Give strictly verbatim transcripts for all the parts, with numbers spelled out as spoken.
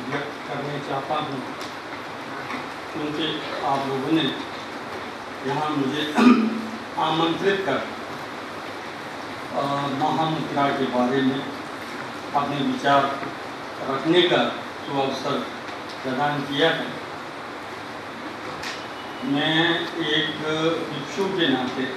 व्यक्त करना चाहता हूँ, क्योंकि आप लोगों ने यहाँ मुझे आमंत्रित कर महामुद्रा के बारे में अपने विचार रखने का जो अवसर प्रदान किया है। मैं एक भिक्षु के नाते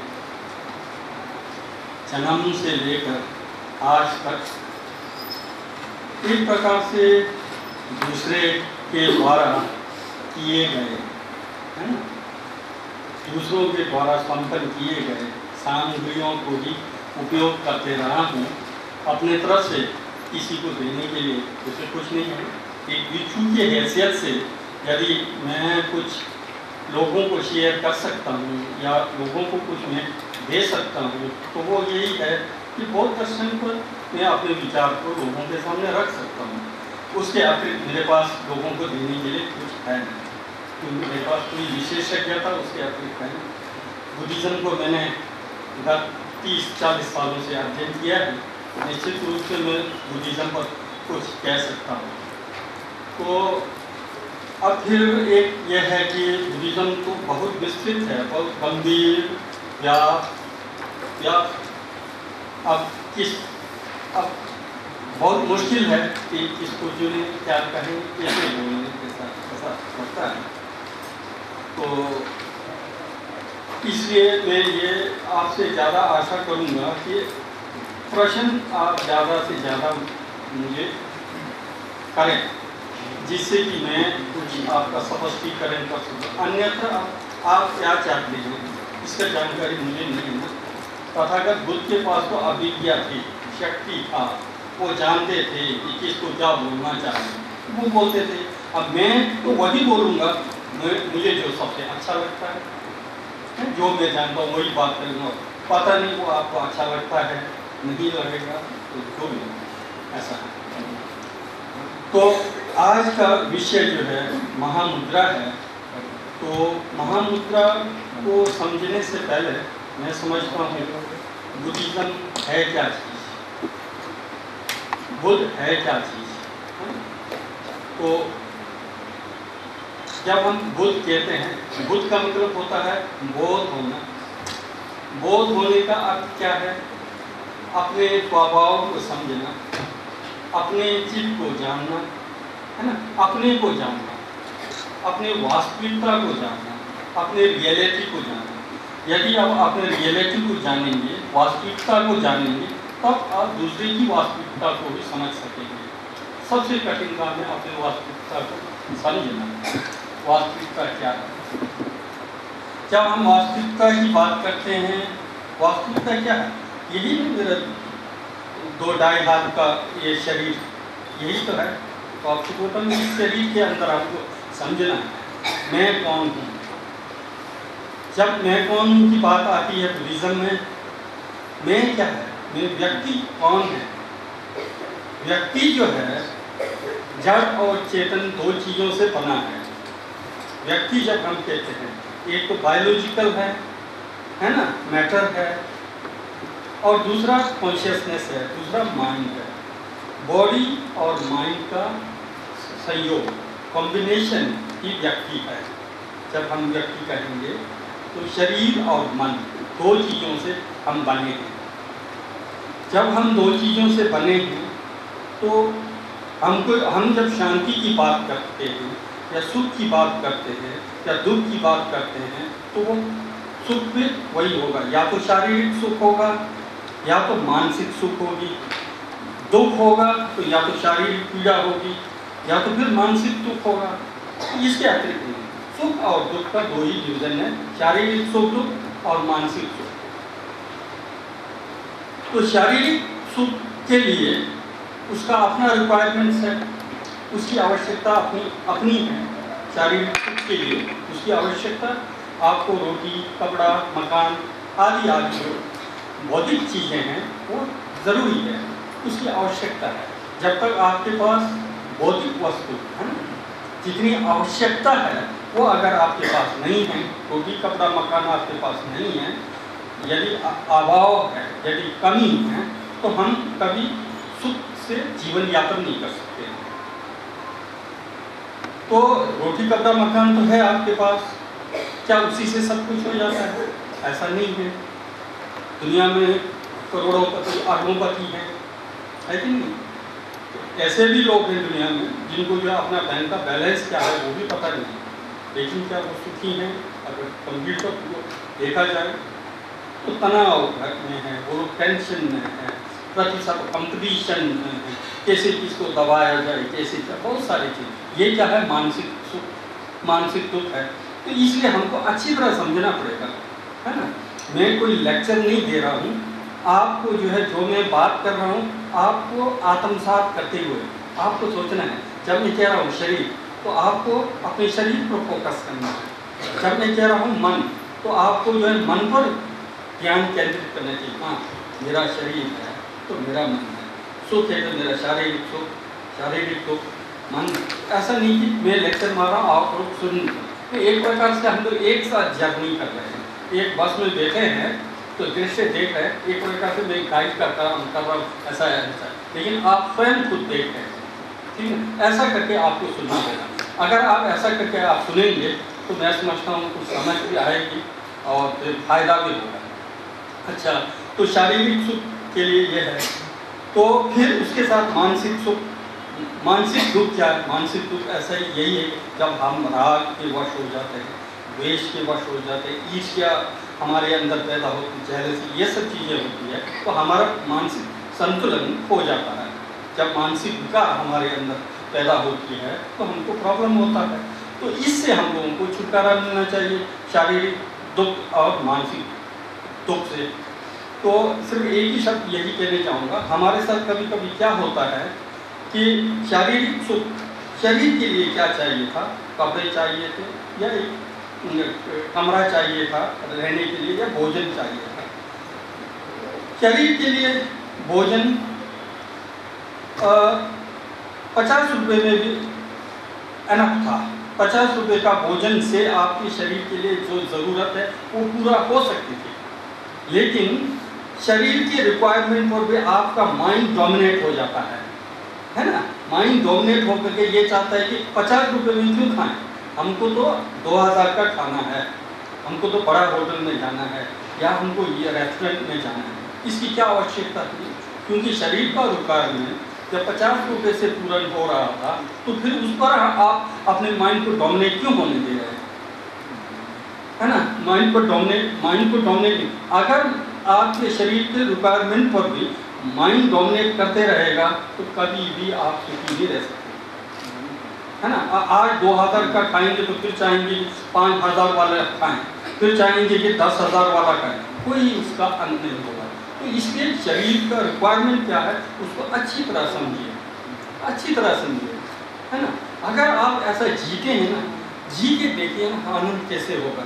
जन्म से लेकर आज तक एक प्रकार से दूसरे के द्वारा किए गए है ना दूसरों के द्वारा संपन्न किए गए सामग्रियों को ही उपयोग करते रहा हूँ। अपने तरफ से किसी को देने के लिए उसे कुछ नहीं है। एक भिक्षु की हैसियत से यदि मैं कुछ लोगों को शेयर कर सकता हूँ या लोगों को कुछ मैं दे सकता हूँ तो वो यही है कि बौद्ध दर्शन पर मैं अपने विचार को लोगों के सामने रख सकता हूँ। उसके अतिरिक्त मेरे पास लोगों को देने के लिए कुछ है नहीं, क्योंकि मेरे पास कोई विशेषज्ञता उसके अतिरिक्त है नहीं। बुद्धिज़्म को मैंने गत तीस चालीस सालों से अध्ययन किया है, निश्चित रूप से मैं बुद्धिज़्म पर कुछ कह सकता हूँ। तो अब फिर एक यह है कि बुद्धिज़्म तो बहुत विस्तृत है, बहुत गंभीर या या अब किस अब बहुत मुश्किल है कि किसको चुने, क्या कहें, कैसे बोलने के साथ ऐसा लगता है। तो इसलिए मैं ये आपसे ज़्यादा आशा करूँगा कि प्रश्न आप ज़्यादा से ज़्यादा मुझे करें, जिससे कि मैं कुछ आपका स्पष्टीकरण कर सकूँ। अन्यथा आप क्या चाहते हैं इसका जानकारी मुझे नहीं है। तथागत बुद्ध के पास तो अभिज्ञा थी, शक्ति था, वो जानते थे कि किसको क्या बोलना चाहिए, वो बोलते थे। अब मैं तो वही बोलूँगा मुझे जो सबसे अच्छा लगता है, जो मैं जानता हूँ वही बात करूँगा। पता नहीं वो आपको अच्छा लगता है नहीं लगेगा तो जो भी ऐसा है। तो आज का विषय जो है महामुद्रा है। तो महामुद्रा को समझने से पहले मैं समझता हूँ बुद्धिज़्म है क्या चीज़, बुद्ध है क्या चीज़। तो जब हम बुद्ध कहते हैं, बुद्ध का मतलब होता है बोध होना। बोध होने का अर्थ क्या है? अपने स्वभाव को समझना, अपने चित्त को जानना, है ना, अपने को जानना, अपने वास्तविकता को जानना, अपने रियलिटी को जानना। यदि आप अपने रियलिटी को जानेंगे, वास्तविकता को जानेंगे, तब आप दूसरे की वास्तविकता को भी समझ सकेंगे। सबसे कठिन काम है अपने वास्तविकता को समझना। वास्तविकता क्या है? जब हम वास्तविकता की बात करते हैं, वास्तविकता क्या है? यही मेरा दो ढाई हाथ का ये शरीर, यही तो है। तो आपको टोटल इस शरीर के अंदर आपको समझना है मैं कौन हूँ। जब मैं कौन हूँ की बात आती है बुद्धिज़्म में, मैं क्या है, मैं व्यक्ति कौन है? व्यक्ति जो है जड़ और चेतन दो चीज़ों से बना है। व्यक्ति जब हम कहते हैं, एक तो बायोलॉजिकल है है ना, मैटर है, और दूसरा कॉन्शियसनेस है, दूसरा माइंड है। बॉडी और माइंड का संयोग, कॉम्बिनेशन ही व्यक्ति है। जब हम व्यक्ति कहेंगे तो शरीर और मन दो चीज़ों से हम बने हैं। जब हम दो चीज़ों से बने हैं तो हमको हम जब शांति की बात करते हैं या सुख की बात करते हैं या दुख की बात करते हैं तो वो सुख भी वही होगा, या तो शारीरिक सुख होगा या तो मानसिक सुख होगी। दुख होगा तो या तो शारीरिक पीड़ा होगी या तो फिर मानसिक दुख होगा। इसके अतिरिक्त नहीं, सुख और दुख का दो ही डिवीजन है, शारीरिक सुख दुख और मानसिक सुख। तो शारीरिक सुख के लिए उसका अपना रिक्वायरमेंट्स है, उसकी आवश्यकता अपनी अपनी है। शारीरिक सुख के लिए उसकी आवश्यकता, आपको रोटी, कपड़ा, मकान आदि आदि जो भौतिक चीज़ें हैं वो ज़रूरी है, उसकी आवश्यकता है। जब तक आपके पास भौतिक वस्तु है ना, जितनी आवश्यकता है वो अगर आपके पास नहीं है, रोटी, कपड़ा, मकान आपके पास नहीं है, यदि अभाव है, यदि कमी है, तो हम कभी सुख से जीवन यापन नहीं कर सकते। तो रोटी कपड़ा मकान तो है आपके पास, क्या उसी से सब कुछ हो जाता है? ऐसा नहीं है। दुनिया में करोड़ों पति अरबोंपति हैं, है कि नहीं? तो ऐसे भी लोग हैं दुनिया में जिनको जो अपना बैंक का बैलेंस क्या है वो भी पता नहीं, लेकिन क्या वो सुखी हैं? अगर कंप्लीट तो देखा जाए तो तनाव घर में है, वो लोग टेंशन में है, प्रतिशत कंपटीशन में है, कैसे किसको दबाया जाए, कैसे क्या, बहुत सारी चीज़। ये क्या है? मानसिक सुख, मानसिक दुख है। तो इसलिए हमको अच्छी तरह समझना पड़ेगा, है ना? मैं कोई लेक्चर नहीं दे रहा हूँ आपको, जो है जो मैं बात कर रहा हूँ आपको आत्मसात करते हुए आपको सोचना है। जब मैं कह रहा हूँ शरीर, तो आपको अपने शरीर पर फोकस करना है। जब मैं कह रहा हूँ मन, तो आपको जो है मन पर ध्यान केंद्रित करना चाहिए। हाँ, मेरा शरीर है तो मेरा मन है, सुख है तो मेरा शारीरिक सुख, शारीरिक दुख, मन। ऐसा नहीं कि मैं लेक्चर मार रहा हूँ आप लोग सुन, तो एक प्रकार से हम लोग एक साथ जर्नी कर रहे हैं, एक बस में बैठे हैं तो दृश्य देख रहे हैं, एक प्रकार से मैं गाइड करता हूँ कर रहा हूँ, ऐसा है ऐसा, लेकिन आप स्वयं खुद देख रहे हैं, ठीक है? ऐसा करके आपको सुनना पड़ेगा। अगर आप ऐसा करके आप सुनेंगे तो मैं समझता हूँ कुछ समझ भी आएगी और फिर फायदा भी होगा। अच्छा, तो शारीरिक सुख के लिए ये है, तो फिर उसके साथ मानसिक सुख, मानसिक दुख क्या है? मानसिक दुख ऐसा ही यही है जब हम राग के वश हो जाते हैं, द्वेष के वश हो जाते हैं, ईर्ष्या हमारे अंदर पैदा होती है, जेलसी, ये सब चीज़ें होती है, तो हमारा मानसिक संतुलन खो जाता है। जब मानसिक विकार हमारे अंदर पैदा होती है तो हमको प्रॉब्लम होता है। तो इससे हम लोगों को छुटकारा मिलना चाहिए, शारीरिक दुख और मानसिक दुख से। तो सिर्फ एक ही शब्द यही कहना चाहूँगा, हमारे साथ कभी कभी क्या होता है कि शारीरिक सुख, शरीर के लिए क्या चाहिए था? कपड़े चाहिए थे, या एक कमरा चाहिए था रहने के लिए, या भोजन चाहिए था। शरीर के लिए भोजन पचास रुपये में भी अनफ था। पचास रुपये का भोजन से आपके शरीर के लिए जो ज़रूरत है वो पूरा हो सकती थी, लेकिन शरीर के रिक्वायरमेंट पर भी आपका माइंड डोमिनेट हो जाता है, है ना? माइंड डोमिनेट होकर के ये चाहता है कि पचास रुपये में क्यों खाएं, हमको तो दो हज़ार का खाना है, हमको तो बड़ा होटल में जाना है, या हमको ये रेस्टोरेंट में जाना है। इसकी क्या आवश्यकता थी? क्योंकि शरीर का रिक्वायरमेंट जब पचास रुपये से पूरा हो रहा था, तो फिर उस पर आप अपने माइंड को डोमिनेट क्यों होने दे रहे हैं, है ना? माइंड को डोमिनेट माइंड को डोमिनेट अगर आपके शरीर के रिक्वायरमेंट पर भी माइंड डोमिनेट करते रहेगा तो कभी भी आप सुखी नहीं रह सकते, है ना? आज दो हज़ार का खाएंगे तो फिर चाहेंगे पाँच हज़ार वाला खाएं, फिर चाहेंगे कि दस हज़ार वाला खाएं, कोई उसका अंत नहीं होगा। तो इसलिए शरीर का रिक्वायरमेंट क्या है उसको अच्छी तरह समझिए, अच्छी तरह समझिए, है ना? अगर आप ऐसा जीते हैं ना, जी के देखिए ना आनंद कैसे होगा।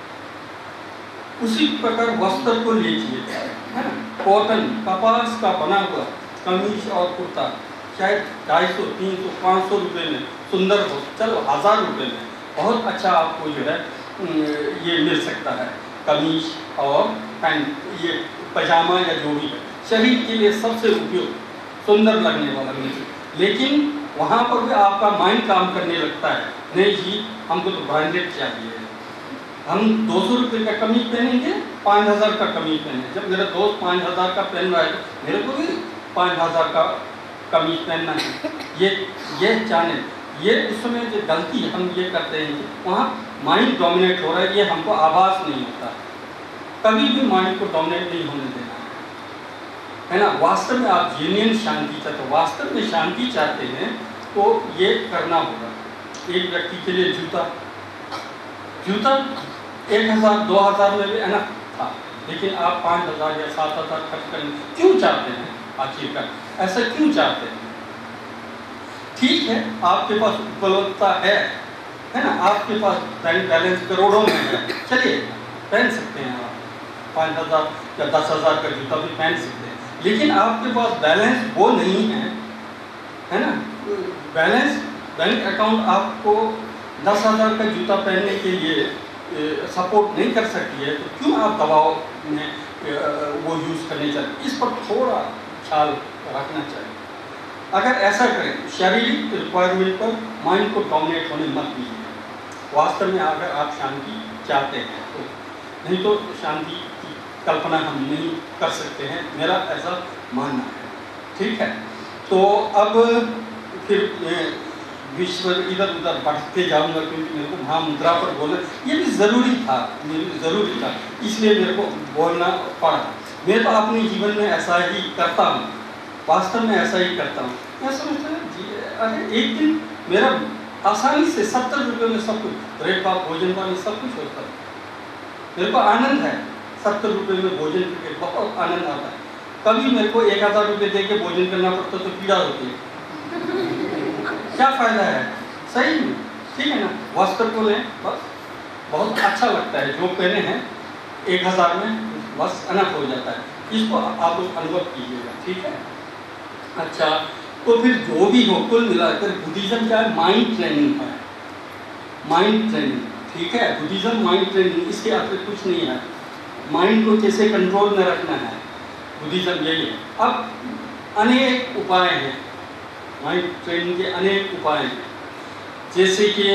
उसी प्रकार वस्त्र को लीजिए, है ना? कॉटन, कपास का बना हुआ कमीज और कुर्ता शायद ढाई सौ तीन सौ पाँच सौ रुपये में सुंदर हो, चलो हज़ार रुपये में बहुत अच्छा आपको जो है ये मिल सकता है, कमीज और पैंट, ये पजामा या जो भी है, शरीर के लिए सबसे उपयुक्त सुंदर लगने वाला मिले। लेकिन वहाँ पर भी आपका माइंड काम करने लगता है, नहीं जी हमको तो ब्रांडेड चाहिए, हम दो सौ रुपये का कमीज पहनेंगे, पाँच हज़ार का कमीज पहने। जब मेरा दोस्त पाँच हज़ार का पहन रहा है तो मेरे को भी पाँच हज़ार का कमीज पहनना है। ये ये जाने, ये उस समय जो गलती हम ये करते हैं, वहाँ माइंड डोमिनेट हो रहा है, ये हमको आभास नहीं होता। कभी भी माइंड को डोमिनेट नहीं होने देना है ना? वास्तव में आप जेन्युइन शांति चाहते हो, वास्तव में शांति चाहते हैं तो ये करना होगा। एक व्यक्ति के लिए जूता जूता एक हज़ार दो हज़ार में भी अनफ था, लेकिन आप पाँच हज़ार या सात हज़ार खर्च करने क्यों चाहते हैं? आखिरकार ऐसा क्यों चाहते हैं? ठीक है, आपके पास उपलब्धता है, है ना? आपके पास बैंक बैलेंस करोड़ों में है, चलिए पहन सकते हैं आप, पाँच हज़ार या दस हज़ार का जूता भी पहन सकते हैं, लेकिन आपके पास बैलेंस वो नहीं है, है ना? बैलेंस बैंक अकाउंट आपको दस हज़ार का जूता पहनने के लिए सपोर्ट नहीं कर सकती है, तो क्यों आप दबाव में वो यूज़ करने चाहिए? इस पर थोड़ा ख्याल रखना चाहिए। अगर ऐसा करें, शारीरिक रिक्वायरमेंट पर माइंड को डोमिनेट होने मत दीजिए। वास्तव में अगर आप शांति चाहते हैं तो, नहीं तो शांति की कल्पना हम नहीं कर सकते हैं, मेरा ऐसा मानना है। ठीक है, तो अब फिर विश्व इधर उधर बढ़ते जाऊंगा क्योंकि मेरे को महामुद्रा पर बोलना ये भी ज़रूरी था, ज़रूरी था, इसलिए मेरे को बोलना पड़ा। मैं तो अपने जीवन में ऐसा ही करता हूँ, वास्तव में ऐसा ही करता हूँ। मैं समझता हूँ अरे एक दिन मेरा आसानी से सत्तर रुपये में सब कुछ, ब्रेड का भोजन पानी सब कुछ होता है। मेरे को आनंद है, सत्तर रुपये में भोजन करके बहुत आनंद आता है। कभी मेरे को एक हज़ार रुपये दे के भोजन करना पड़ता तो पीड़ा होती है। क्या फ़ायदा है? सही में, ठीक है ना, वस्त्र को लें बस, बहुत अच्छा लगता है, जो पहने हैं एक हज़ार में बस अनफ हो जाता है। इसको आप लोग अनुभव कीजिएगा, ठीक है। अच्छा, तो फिर जो भी हो, कुल मिलाकर बुद्धिज्म क्या है? माइंड ट्रेनिंग है, माइंड ट्रेनिंग, ठीक है। बुद्धिज्म माइंड ट्रेनिंग, इसके आगे कुछ नहीं है। माइंड को कैसे कंट्रोल में रखना है, बुद्धिज्म यही है। अब अनेक उपाय हैं, माइंड ट्रेनिंग के अनेक उपाय हैं, जैसे कि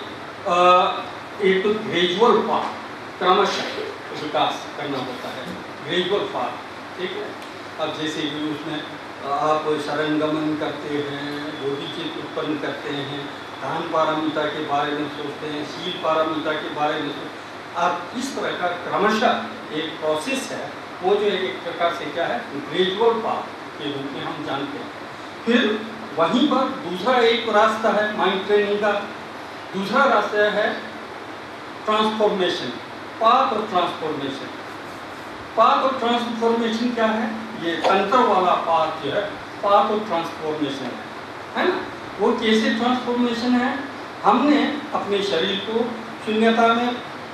एक तो ग्रेजुअल पाथ, क्रमशः विकास करना होता है, ग्रेजुअल पाथ, ठीक है। अब जैसे कि उसमें आप शरणगमन करते हैं, बोधिचित्त उत्पन्न करते हैं, ध्यान पारमिता के बारे में सोचते हैं, शील पारमिता के बारे में सोचते, आप इस तरह का क्रमशः एक प्रोसेस है, वो जो एक प्रकार से क्या है, ग्रेजुअल पाथ के रूप में हम जानते हैं। फिर वहीं पर दूसरा एक रास्ता है माइंड ट्रेनिंग का, दूसरा रास्ता है ट्रांसफॉर्मेशन, पाथ और ट्रांसफॉर्मेशन। पाथ और ट्रांसफॉर्मेशन क्या है? ये तंत्र वाला पाथ जो है, पाथ और ट्रांसफॉर्मेशन है, है ना। वो कैसे ट्रांसफॉर्मेशन है? हमने अपने शरीर को शून्यता में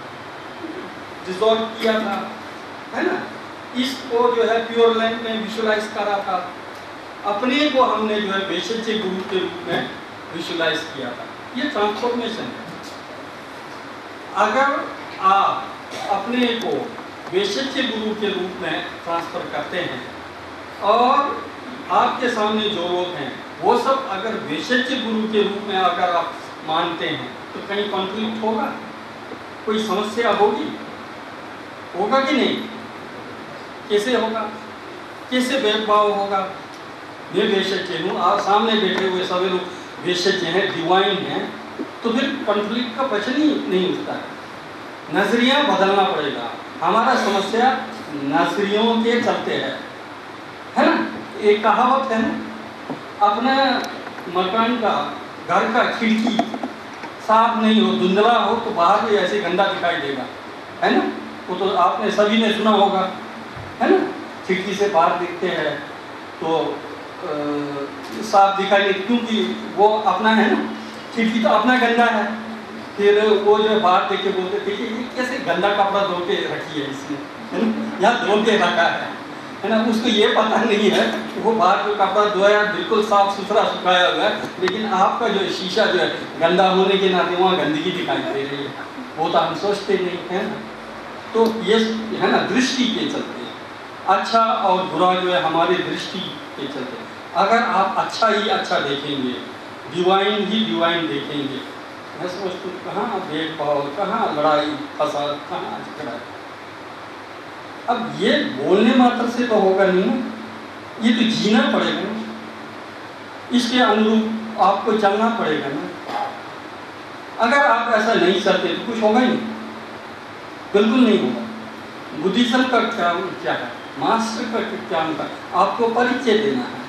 डिसॉल्व किया था, है ना। इसको जो है प्योर लैंड में विजुअलाइज करा था, अपने को हमने जो है वैशिष्ट गुरु के रूप में विजुअलाइज किया था। ये ट्रांसफॉर्मेशन है। अगर आप अपने को वैशिष्ट गुरु के रूप में ट्रांसफर करते हैं और आपके सामने जो लोग हैं वो सब अगर वैशिष्ट गुरु के रूप में अगर आप मानते हैं तो कहीं कॉन्फ्लिक्ट होगा, कोई समस्या होगी, होगा कि नहीं? कैसे होगा, कैसे भेदभाव होगा? मैं वैशिष्ट हूँ, आप सामने बैठे हुए सभी लोग वैशिष्ट हैं, डिवाइन हैं, तो फिर कॉन्फ्लिक्ट का प्रश्न ही नहीं उठता है। नजरिया बदलना पड़ेगा। हमारा समस्या नजरियों के चलते है, है ना। एक कहावत है ना, अपना मकान का, घर का खिड़की साफ नहीं हो, धुंधला हो तो बाहर भी ऐसे गंदा दिखाई देगा, है ना। वो तो आपने सभी ने सुना होगा, है ना। खिड़की से बाहर देखते हैं तो आ, साफ दिखाई नहीं, क्योंकि वो अपना है ना, खिड़की तो अपना गंदा है। फिर वो जो बाहर देख के बोलते थे कि ये कैसे गंदा कपड़ा धो के रखी है इसने, है ना, या धो के रखा है, है ना। उसको ये पता नहीं है कि वो बाहर जो कपड़ा धोया बिल्कुल साफ सुथरा सुखाया हुआ है, लेकिन आपका जो शीशा जो है गंदा होने के नाते वहाँ गंदगी दिखाई दे रही है, वो तो हम सोचते नहीं, है ना। तो ये है ना, दृष्टि के चलते, अच्छा और बुरा जो है हमारी दृष्टि के चलते। अगर आप अच्छा ही अच्छा देखेंगे, डिवाइन ही डिवाइन देखेंगे, मैं समझती हूँ कहाँ भेदभाव, कहाँ लड़ाई फसाद, कहाँ झगड़ा। अब ये बोलने मात्र से तो होगा नहीं, ये तो जीना पड़ेगा ना, इसके अनुरूप आपको चलना पड़ेगा ना। अगर आप ऐसा नहीं करते तो कुछ होगा ही नहीं, बिल्कुल नहीं होगा। बुद्धिज्म का काम क्या है? मास्टर का काम का आपको परिचय देना है।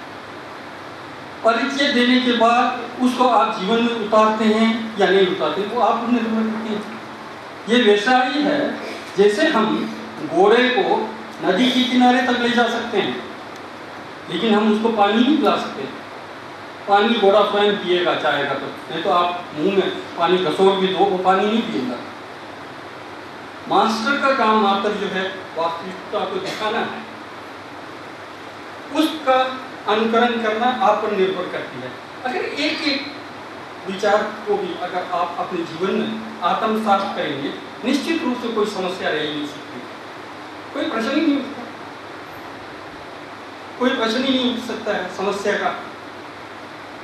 परिचय देने के बाद उसको आप जीवन में उतारते हैं या नहीं उतारते, वो आप निर्भर करते हैं। ये वैसा ही है जैसे हम घोड़े को नदी के किनारे तक ले जा सकते हैं, लेकिन हम उसको पानी नहीं पिला सकते। पानी घोड़ा स्वयं पिएगा चाहेगा तो, नहीं तो आप मुंह में पानी घसोड़ भी दो, वो पानी नहीं पिएगा। मास्टर का काम मात्र जो है वास्तविकता को दिखाना है, उसका अनुकरण करना आप पर निर्भर करती है। अगर एक एक विचार को भी अगर आप अपने जीवन में आत्मसात करेंगे, निश्चित रूप से कोई समस्या रह नहीं सकती, कोई प्रश्न ही नहीं उठता, कोई प्रश्न ही नहीं उठ सकता है समस्या का।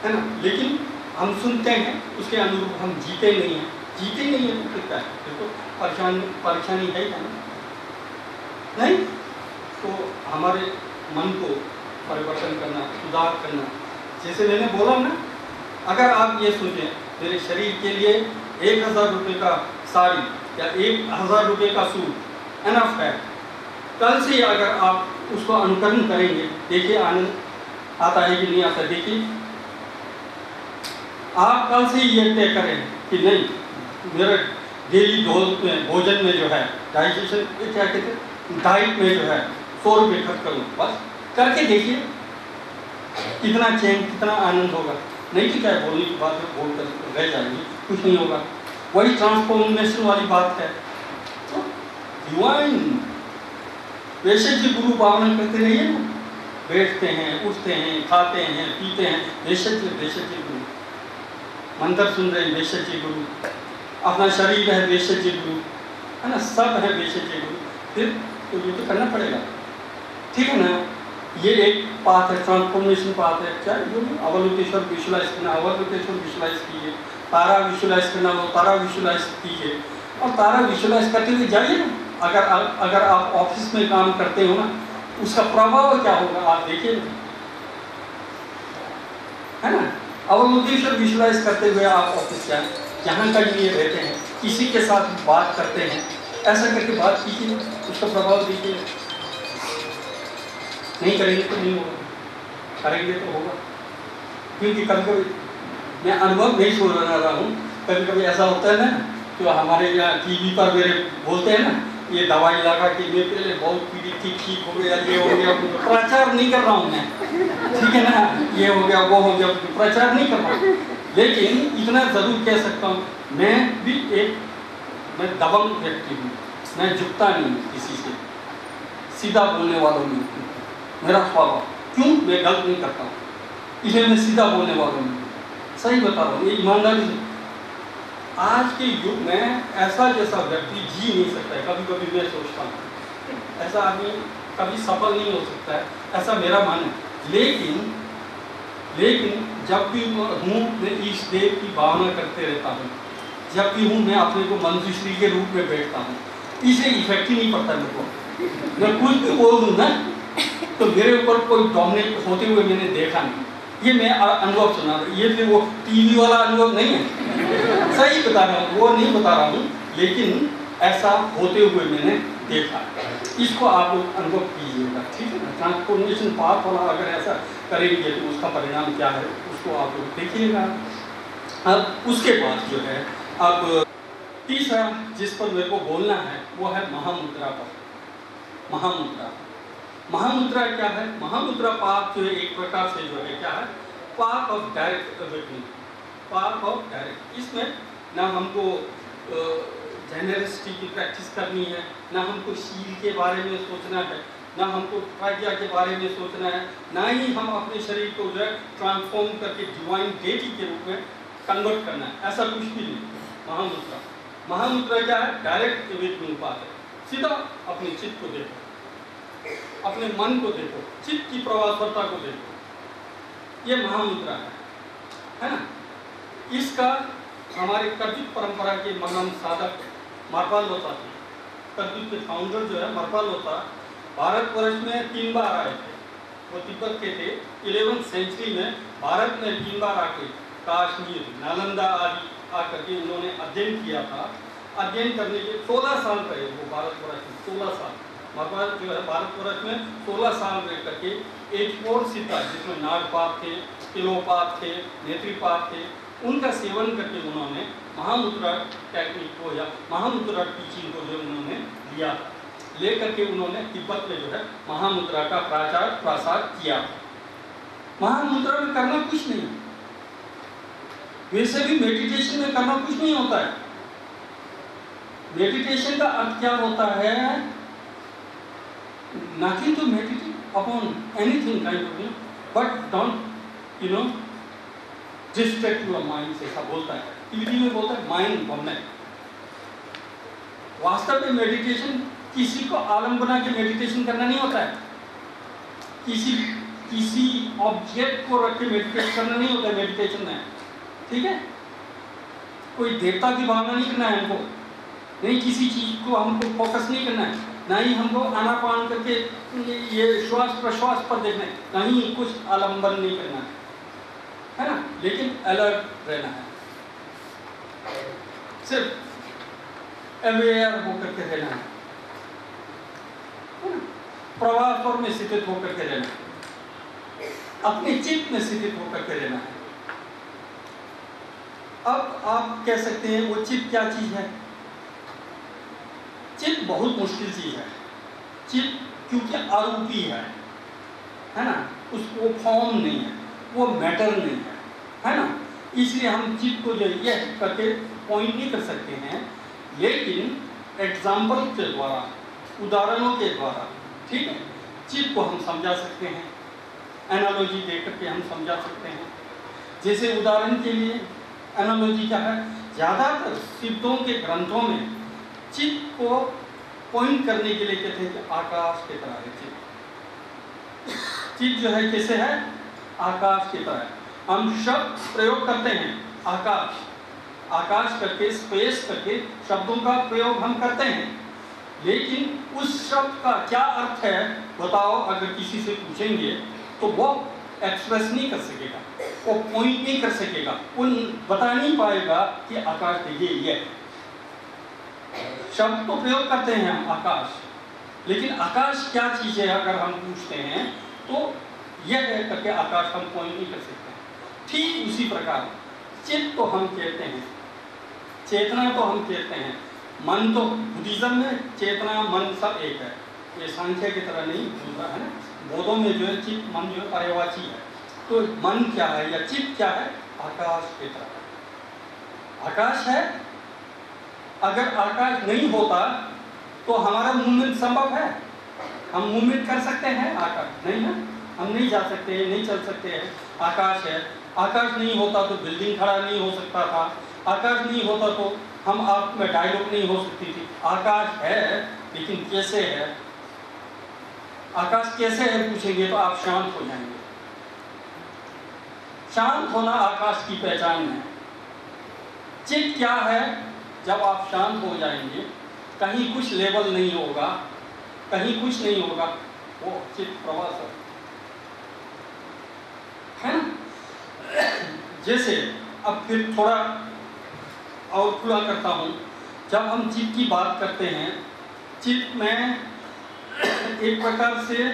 है ना। लेकिन हम सुनते हैं, उसके अनुरूप हम जीते नहीं हैं। जीते नहीं है तो फिर क्या है, फिर तो परेशानी परेशानी है क्या ना, नहीं। तो हमारे मन को परिवर्तन करना, सुधार करना, जैसे मैंने बोला ना, अगर आप ये सोचें मेरे शरीर के लिए एक हज़ार रुपये का साड़ी या एक हज़ार रुपये का सूट एनफ है, कल से अगर आप उसको अनुकरण करेंगे, देखिए आनंद आता है कि नहीं आता। देखिए आप कल से ये तय करें कि नहीं, मेरा डेली भोजन में जो है डाइजेशन क्या कहते हैं, डाइट में जो है सौ रुपये खर्च करूँ, बस करके देखिए कितना चैन, कितना आनंद होगा। नहीं कि क्या बोलने की बात है, बोल कर रह जाएगी, कुछ नहीं होगा। वही ट्रांसफॉर्मेशन वाली बात है। तो डिवाइन वैसे जी गुरु पावन करते रहिए ना, बैठते हैं, उठते हैं, खाते हैं, पीते हैं, बेशक जी बेशक जी गुरु, मंत्र सुन रहे हैं बेशक जी गुरु, अपना शरीर है बेशक जी गुरु, है ना, सब है बेशक जी गुरु। फिर तो ये तो करना पड़ेगा, ठीक है ना। ये एक पाथ है, ट्रांसफॉर्मेशन पाथ है। क्या जो अवलोकेश्वर विजुलाइज करना, अवलोकेश्वर विजुलाइज कीजिए, तारा विजुलाइज करना हो तारा विजुलाइज कीजिए, और तारा विजुलाइज करते हुए जाइए ना। अगर अगर आप ऑफिस में काम करते हो ना, उसका प्रभाव क्या होगा आप देखिए, है ना। अवलोकेश्वर विजुलाइज करते हुए आप ऑफिस जाए, जहाँ का लिए रहते हैं, किसी के साथ बात करते हैं, ऐसा करके बात कीजिए, उसका प्रभाव देखिए। नहीं करेंगे तो नहीं होगा, करेंगे तो होगा। क्योंकि कभी कभी मैं अनुभव नहीं सुन रहा हूँ, कभी कभी ऐसा होता है ना, तो हमारे यहाँ टीवी पर मेरे बोलते हैं ना, ये दवाई लगा के मैं पहले बहुत पीड़ी थी, ठीक हो गया, ये हो गया। प्रचार नहीं कर रहा हूँ मैं, ठीक है ना, ये हो गया वो हो गया, प्रचार नहीं कर रहा हूँ। लेकिन इतना जरूर कह सकता हूँ, मैं भी एक मैं दबंग व्यक्ति हूँ, मैं झुकता नहीं किसी से, सीधा बोलने वालों में मेरा स्वभाव। क्यों? मैं गलत नहीं करता हूँ, इसलिए मैं सीधा बोलने वालों में, सही बता रहा हूँ, ये ईमानदारी से। आज के युग में ऐसा जैसा व्यक्ति जी नहीं सकता है। कभी कभी मैं सोचता हूँ ऐसा आदमी कभी सफल नहीं हो सकता है, ऐसा मेरा मन है। लेकिन लेकिन जब भी हूँ मैं ईश देव की भावना करते रहता हूँ, जब भी हूँ मैं अपने को मंजूश्री के रूप में बैठता हूँ, इसे इफेक्ट ही नहीं पड़ता मेरे को। मैं कुछ भी बोल दूँ ना तो मेरे ऊपर कोई डोमिनेट होते हुए मैंने देखा नहीं। ये मैं अनुभव सुना रहा हूँ, ये फिर वो टीवी वाला अनुभव नहीं है, सही बता रहा हूँ, वो नहीं बता रहा हूँ, लेकिन ऐसा होते हुए मैंने देखा। इसको आप लोग अनुभव कीजिएगा, ठीक है ना। ट्रांसफॉर्मेशन पाथ वाला अगर ऐसा करेंगे तो उसका परिणाम क्या है उसको आप लोग देखिएगा। अब उसके बाद जो है, अब तीसरा जिस पर मेरे को बोलना है वो है महामुद्रा पर। महामुद्रा महामुद्रा क्या है? महामुद्रा पाथ जो है एक प्रकार से जो है क्या है, path of direct awakening, path of direct. इसमें ना हमको जेनरसिटी की प्रैक्टिस करनी है, ना हमको शील के बारे में सोचना है, ना हमको प्रज्ञा के बारे में सोचना है, ना ही हम अपने शरीर को जो है ट्रांसफॉर्म करके डिवाइन डेटी के रूप में कन्वर्ट करना है, ऐसा कुछ भी नहीं। महामुद्रा महामुद्रा क्या है? डायरेक्ट अवेकनिंग पाथ है। सीधा अपने चित्त को देखो, अपने मन को देखो, चित्त की प्रवासवरता को देखो, ये महामुद्रा है, है ना। इसका हमारे कर्जुत परंपरा के महान साधक मार्पालोता थे। कर्जुत के फाउंडर जो है मार्पालोता भारतवर्ष में तीन बार आए थे। वो तिब्बत के थे। इलेवेंथ सेंचुरी में भारत में तीन बार आके काश्मीर, नालंदा आदि आकर के उन्होंने अध्ययन किया था। अध्ययन करने के सोलह साल रहे वो भारतवर्ष में, सोलह साल मार्पाल जो है भारतवर्ष में सोलह साल रह करके एक फोर सीता जिसमें नागपात थे, तिलोपात थे, नेत्रीपात थे, उनका सेवन करके उन्होंने महामुद्रा टेक्निक को या महामुद्रा टीचिंग को जो उन्होंने लिया, ले करके उन्होंने तिब्बत में जो है महामुद्रा का प्रचार प्रसार किया। महामुद्रा में करना कुछ नहीं, वैसे भी मेडिटेशन में करना कुछ नहीं होता है। मेडिटेशन का अर्थ क्या होता है? nothing to meditate upon anything kind of thing, but don't you know distract your mind, ऐसा बोलता है हिंदी में, बोलता है माइंड बनना। वास्तव में मेडिटेशन किसी को आलम बना के मेडिटेशन करना नहीं होता है, किसी किसी ऑब्जेक्ट को रख के मेडिटेट करना नहीं होता, मेडिटेशन है, ठीक है। कोई देवता की भावना नहीं करना है हमको, नहीं किसी चीज को हमको फोकस नहीं करना है, ना ही हमको आनापान करके ये श्वास प्रश्वास पर देखना है, ना ही कुछ आलंबन नहीं करना है, है ना, लेकिन अलर्ट रहना है, सिर्फ अवेयर होकर के रहना है, प्रवाह पर में स्थित होकर के रहना है, अपने चित्त में स्थित होकर के रहना है। अब आप कह सकते हैं वो चित्त क्या चीज है? चित्त बहुत मुश्किल चीज है। चित्त क्योंकि आरूपी है, है ना, उसको फॉर्म नहीं है, वो मैटर नहीं है, है ना, इसलिए हम चित्त को जो ये करके पॉइंट नहीं कर सकते हैं, लेकिन एग्जाम्पल के द्वारा, उदाहरणों के द्वारा, ठीक है, चित्त को हम समझा सकते हैं, एनालॉजी देकर के हम समझा सकते हैं। जैसे उदाहरण के लिए एनालॉजी क्या है? ज़्यादातर सिद्धों के ग्रंथों में चित्त को पॉइंट करने के लिए कहते हैं कि आकाश की तरह है चित्त। चित्त जो है कैसे है? आकाश की तरह है। हम शब्द प्रयोग करते हैं आकाश, आकाश करके, स्पेस करके शब्दों का प्रयोग हम करते हैं, लेकिन उस शब्द का क्या अर्थ है बताओ अगर किसी से पूछेंगे तो वो एक्सप्रेस नहीं कर सकेगा, वो पॉइंट नहीं कर सकेगा, वो बता नहीं पाएगा कि आकाश देखिए ये शब्द तो प्रयोग करते हैं हम आकाश, लेकिन आकाश क्या चीज है अगर हम पूछते हैं तो यह कह करके आकाश हम पॉइंट नहीं कर सकते। ठीक उसी प्रकार चित्त तो हम कहते हैं, चेतना तो हम कहते हैं, मन तो बुद्धिज्म में चेतना मन सब एक है, ये सांख्य की तरह नहीं होता है ना, बोधों में जो है चित्त मन जो है पर्यायवाची है। तो मन क्या है या चित्त क्या है? आकाश की तरह आकाश है। अगर आकाश नहीं होता तो हमारा मूवमेंट संभव है? हम मूवमेंट कर सकते हैं? आकाश नहीं है, हम नहीं जा सकते हैं, नहीं चल सकते हैं। आकाश है, आकाश नहीं होता तो बिल्डिंग खड़ा नहीं हो सकता था, आकाश नहीं होता तो हम आप में डायलॉग नहीं हो सकती थी। आकाश है, लेकिन कैसे है? आकाश कैसे है पूछेंगे तो आप शांत हो जाएंगे। शांत होना आकाश की पहचान है। चित्त क्या है? जब आप शांत हो जाएंगे, कहीं कुछ लेवल नहीं होगा, कहीं कुछ नहीं होगा, वो चित्त प्रवास है ना। जैसे अब फिर थोड़ा और खुला करता हूँ, जब हम चित्त की बात करते हैं, चित्त में एक प्रकार से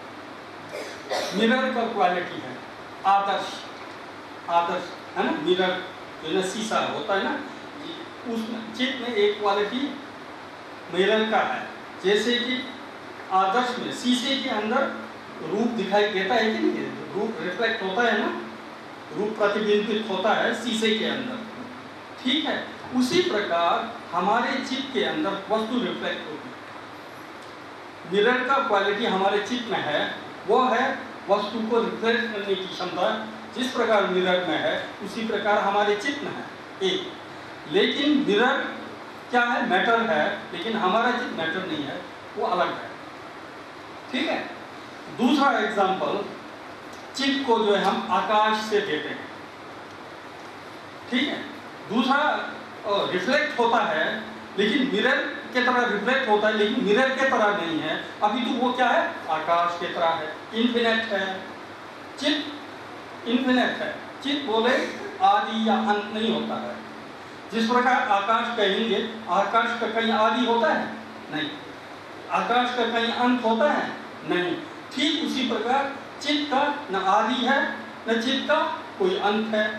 मिरर का क्वालिटी है, आदर्श आदर्श है ना, मिरर जो ना शीशा होता है ना, उस चित्त में एक क्वालिटी मिरर का है। जैसे कि आदर्श में शीशे के अंदर रूप दिखाई देता है कि नहीं, रूप रिफ्लेक्ट होता है ना, रूप प्रतिबिंबित होता है शीशे के अंदर, ठीक है। उसी प्रकार हमारे चित्त के अंदर वस्तु रिफ्लेक्ट होती है। मिरर का क्वालिटी हमारे चित्त में है, वो है वस्तु को रिफ्लेक्ट करने की क्षमता। जिस प्रकार मिरर में है उसी प्रकार हमारे चित्त में है एक, लेकिन मिरर क्या है? मैटर है, लेकिन हमारा चित्त मैटर नहीं है, वो अलग है, ठीक है। दूसरा एग्जाम्पल, चित्त को जो है हम आकाश से देते हैं, ठीक है। दूसरा रिफ्लेक्ट होता है, लेकिन मिरर के तरह रिफ्लेक्ट होता है, लेकिन मिरर के तरह नहीं है। अभी तो वो क्या है? आकाश के तरह है, इन्फिनिट है। चित्त इन्फिनिट है, चित्त बोले आदि या अंत नहीं होता है। जिस प्रकार आकाश कहेंगे, आकाश का कहीं आदि होता है? नहीं। आकाश का कहीं अंत होता है? नहीं। ठीक उसी प्रकार चित्त का न आदि है, न चित्त का कोई अंत है।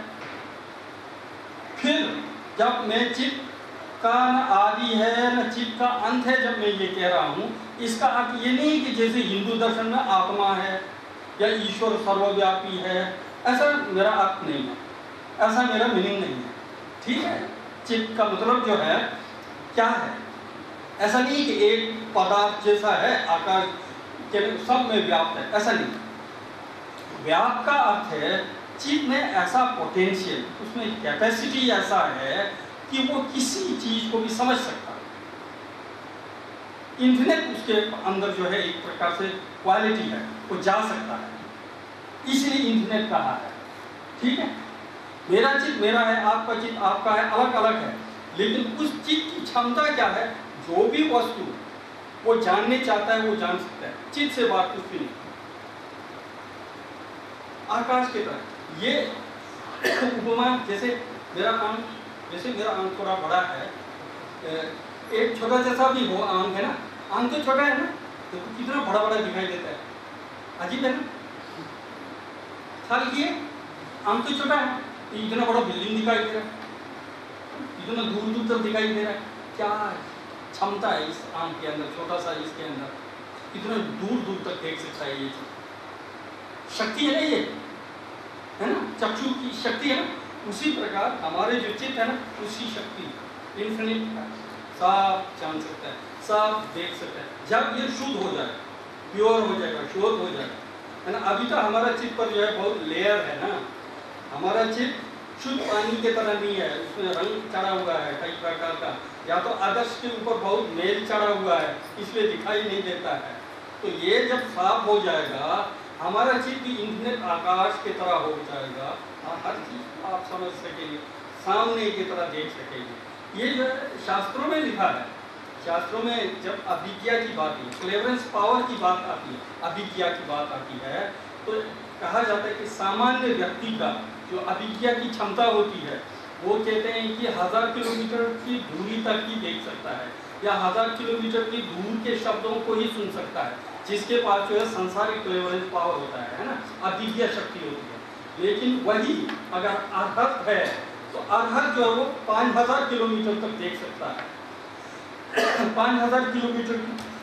फिर जब मैं चित्त का न आदि है न चित्त का अंत है, जब मैं ये कह रहा हूँ, इसका अर्थ ये नहीं कि जैसे हिंदू दर्शन में आत्मा है या ईश्वर सर्वव्यापी है, ऐसा मेरा अर्थ नहीं है, ऐसा मेरा मीनिंग नहीं है, ठीक है। चित्त का मतलब जो है क्या है? ऐसा नहीं कि एक पदार्थ जैसा है, आकाश के सब में व्याप्त है, ऐसा नहीं। व्याप्त का अर्थ है चित्त में ऐसा पोटेंशियल, उसमें कैपेसिटी ऐसा है कि वो किसी चीज को भी समझ सकता है। इन्फिनिट उसके अंदर जो है एक प्रकार से क्वालिटी है, वो जा सकता है, इसलिए इंटरनेट कहा है। ठीक है, मेरा चित्त मेरा है, आपका चित्त आपका है, अलग अलग है, लेकिन उस चित्त की क्षमता क्या है, जो भी वस्तु वो जानने चाहता है वो जान सकता है, चित्त से बात कुछ भी नहीं। आकाश की तरह ये उपमा, जैसे मेरा आंख, जैसे मेरा आंख थोड़ा बड़ा है, एक छोटा जैसा भी हो आंख है ना, आंख तो छोटा है ना, तो कितना बड़ा बड़ा दिखाई देता है, अजीब है ना। खाली ये आंख तो छोटा है, इतना बड़ा बिल्डिंग दिखाई दे रहा है, इतना दूर दूर तक दिखाई दे रहा है। क्या क्षमता है इस आंख के अंदर, छोटा सा इसके अंदर, इतना दूर दूर तक देख सकता है, ये शक्ति है ना, ये है ना, चक्षु की शक्ति है ना। उसी प्रकार हमारे जो चित्त है ना, उसी शक्ति इन्फिनिट साफ जान सकता है, साफ देख सकता है, जब ये शुद्ध हो जाए, प्योर हो जाएगा, श्योर हो जाएगा, है ना। अभी तो हमारा चित्त पर जो है बहुत लेयर है ना, हमारा चित्त शुद्ध पानी के तरह नहीं है, उसमें रंग चढ़ा हुआ है कई प्रकार का, या तो आदर्श के ऊपर बहुत मेल चढ़ा हुआ है, इसलिए दिखाई नहीं देता है। तो ये जब साफ हो जाएगा, हमारा चित्त भी इंटरनेट आकाश की तरह हो जाएगा, हर चीज आप समझ सकेंगे, सामने की तरह देख सकेंगे। ये जो है शास्त्रों में लिखा है, शास्त्रों में जब अभिज्ञा की बात है, क्लेवरेंस पावर की बात आती है, अभिज्ञा की बात आती है, तो कहा जाता है कि सामान्य व्यक्ति का जो अभिज्ञा की क्षमता होती है, वो कहते हैं कि हजार किलोमीटर की दूरी तक ही देख सकता है, या हजार किलोमीटर की दूर के शब्दों को ही सुन सकता है, जिसके पास जो है संसारिक क्लेवरेंस पावर होता है, है ना, अभिज्ञा शक्ति होती है। लेकिन वही अगर अर्हत है, तो अर्हत जो है वो पाँच हजार किलोमीटर तक देख सकता है, पाँच हजार किलोमीटर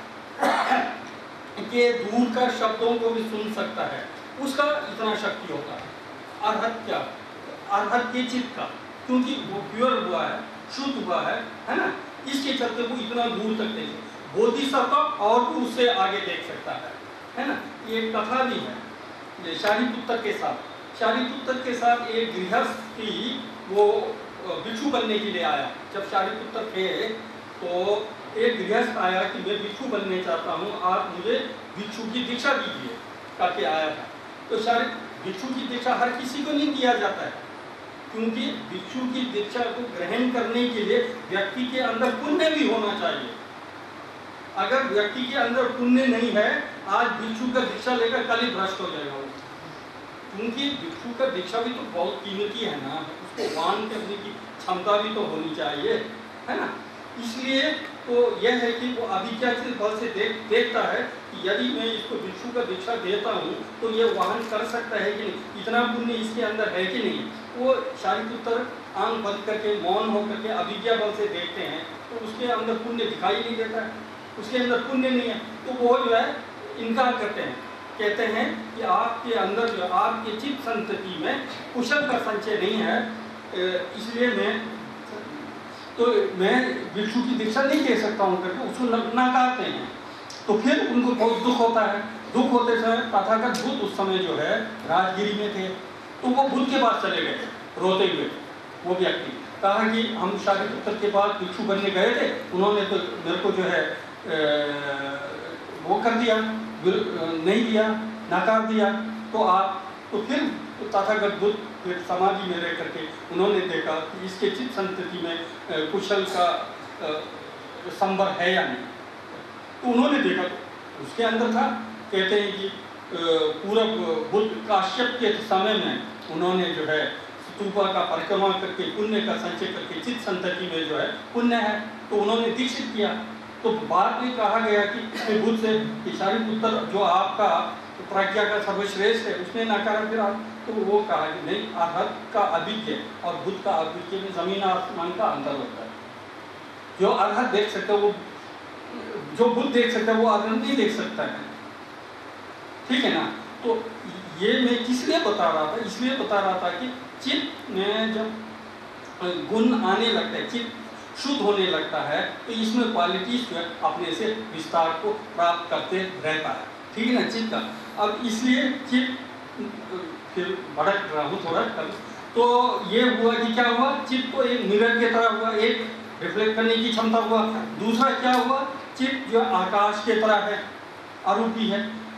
के दूर का शब्दों को भी सुन सकता है, उसका इतना शक्ति होता है। अर्हत क्या, अर्हत के चित्त का, क्योंकि वो प्योर हुआ है, शुद्ध हुआ है, है ना, इसके चलते वो इतना दूर तक देखे। बोधिसत्व और भी उससे आगे देख सकता है, है ना। ये कथा भी है शारीपुत्र के साथ, शारीपुत्र के साथ एक गृहस्थ की वो भिक्षु बनने के लिए आया। जब शारीपुत्र थे तो एक गृहस्थ आया कि मैं भिक्षु बनने चाहता हूँ, आप मुझे भिक्षु की दीक्षा दीजिए करके आया था। तो शारी भिक्षु की दीक्षा हर किसी को नहीं दिया जाता है, क्योंकि भिक्षु की दीक्षा को ग्रहण करने के लिए व्यक्ति के अंदर पुण्य भी होना चाहिए। अगर व्यक्ति के अंदर पुण्य नहीं है, आज भिक्षु का दीक्षा लेकर कल ही भ्रष्ट हो जाएगा वो, क्योंकि भिक्षु का दीक्षा भी तो बहुत कीमती है ना, उसको वाहन करने की क्षमता भी तो होनी चाहिए, है ना। इसलिए तो यह है कि वो अभिज्ञा के बल से देख देखता है कि यदि मैं इसको भिक्षु का दीक्षा देता हूँ तो ये वाहन कर सकता है कि नहीं, इतना पुण्य इसके अंदर है कि नहीं। वो शारीपुत्र आंख बंद करके मौन होकर के अभिज्ञा बल से देखते हैं, तो उसके अंदर पुण्य दिखाई नहीं देता है, उसके अंदर पुण्य नहीं है, तो वो जो है इनकार करते हैं, कहते हैं कि आपके अंदर जो आपके चित्त संतति में कुशल का संचय नहीं है, इसलिए मैं तो मैं भिक्षु की दीक्षा नहीं दे सकता हूँ करके उसको नकारते हैं। तो फिर उनको बहुत दुख होता है। दुख होते समय तथागत बुद्ध उस समय जो है राजगिरी में थे, तो वो बुद्ध के पास चले गए रोते हुए। वो व्यक्ति कहा कि हम शारीपुत्र के पास भिक्षु बनने गए थे, उन्होंने तो मेरे को जो है वो कर दिया, नहीं दिया, नकार दिया, तो आप तो फिर तो तथागत बुद्ध फिर समाधि में रह करके उन्होंने देखा कि इसके चित्त संतति में कुशल का संबर है या नहीं, तो उन्होंने देखा तो उसके अंदर था। कहते हैं कि पूरब बुद्ध काश्यप के समय में उन्होंने जो है स्तूपा का परिक्रमा करके पुण्य का संचय करके चित्त संतति में जो है पुण्य है, तो उन्होंने दीक्षित किया। तो बाद में कहा गया कि बुद्ध से कि शारीपुत्र जो आपका प्रज्ञा का सर्वश्रेष्ठ है, उसने नकारा। फिर आप तो वो कहा कि नहीं, अर्हत का अभिज्ञ और बुद्ध का अभिज्ञ में जमीन आसमान का अंतर होता है। जो अर्हत देख सकता है वो, जो बुद्ध देख सकता है वो अर्हत नहीं देख सकता है, ठीक है ना। तो ये मैं किस लिए बता रहा था, इसलिए बता रहा था कि चित्त में जब गुण आने लगता है, चित्त शुद्ध होने लगता है, तो इसमें क्वालिटीज जो है अपने से विस्तार को प्राप्त करते रहता है, ठीक है ना, चित्त का। अब इसलिए चित्त फिर भड़क रहा हूँ थोड़ा कल, तो ये हुआ कि क्या हुआ, चित्त को एक मिरर की तरह हुआ, एक रिफ्लेक्ट करने की क्षमता हुआ। दूसरा क्या हुआ, चित्त जो आकाश के तरह है, अरूपी है,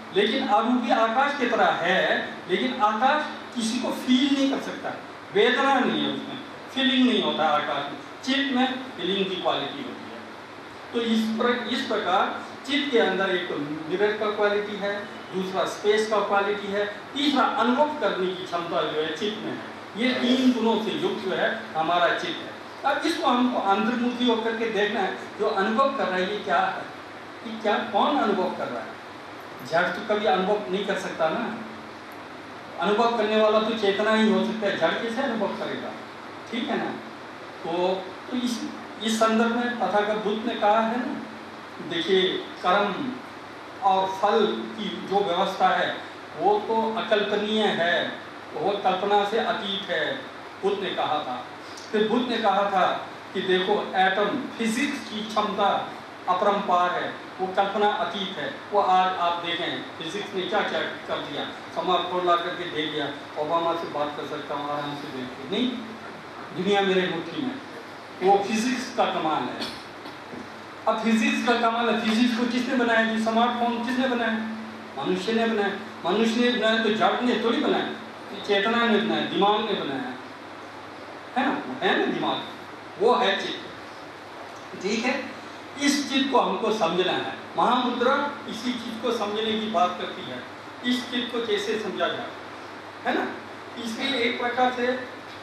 लेकिन अरूपी आकाश की तरह है, लेकिन आकाश किसी को फील नहीं कर सकता, वेदना नहीं है उसमें, फीलिंग नहीं होता आकाश में। चित्त में फीलिंग की क्वालिटी होती है। तो इस प्र, इस प्रकार चित्त के अंदर एक तो मिरर का क्वालिटी है, दूसरा स्पेस का क्वालिटी है, तीसरा अनुभव करने की क्षमता जो है चित्त में है। ये तीन गुणों से युक्त जो है हमारा चित्त है। अब इसको हमको अंतर्मुखी होकर के देखना है, जो अनुभव कर रहा है ये क्या है, कि क्या कौन अनुभव कर रहा है। जड़ तो कभी अनुभव नहीं कर सकता ना, अनुभव करने वाला तो चेतना ही हो सकता है, जड़ कैसे अनुभव करेगा, ठीक है ना। तो, तो इस इस संदर्भ में तथागत बुद्ध ने कहा है ना, देखिए कर्म और फल की जो व्यवस्था है वो तो अकल्पनीय है, वो कल्पना से अतीत है, बुद्ध ने कहा था। फिर बुद्ध ने कहा था कि देखो एटम फिजिक्स की क्षमता अपरंपार है, वो कल्पना अतीत है। वो आज आप देखें फिजिक्स ने क्या क्या कर दिया, स्मार्टफोन ला करके दे दिया, ओबामा से बात कर सकता हूँ आराम से देख के, नहीं दुनिया मेरे मुट्ठी में, वो फिजिक्स का कमाल है। अब फिजिक्स का कमाल है, फिजिक्स को किसने बनाया, जो स्मार्टफोन किसने बनाया, मनुष्य ने बनाया। मनुष्य ने बनाया तो जड़ ने थोड़ी बनाया, चेतना ने बनाया, दिमाग ने बनाया है ना, है ना दिमाग, वो है चित्त, ठीक है। इस चित्त को हमको समझना है। महामुद्रा इसी चीज को समझने की बात करती है, इस चित्त को कैसे समझा जाए, है ना। इसलिए एक प्रकार से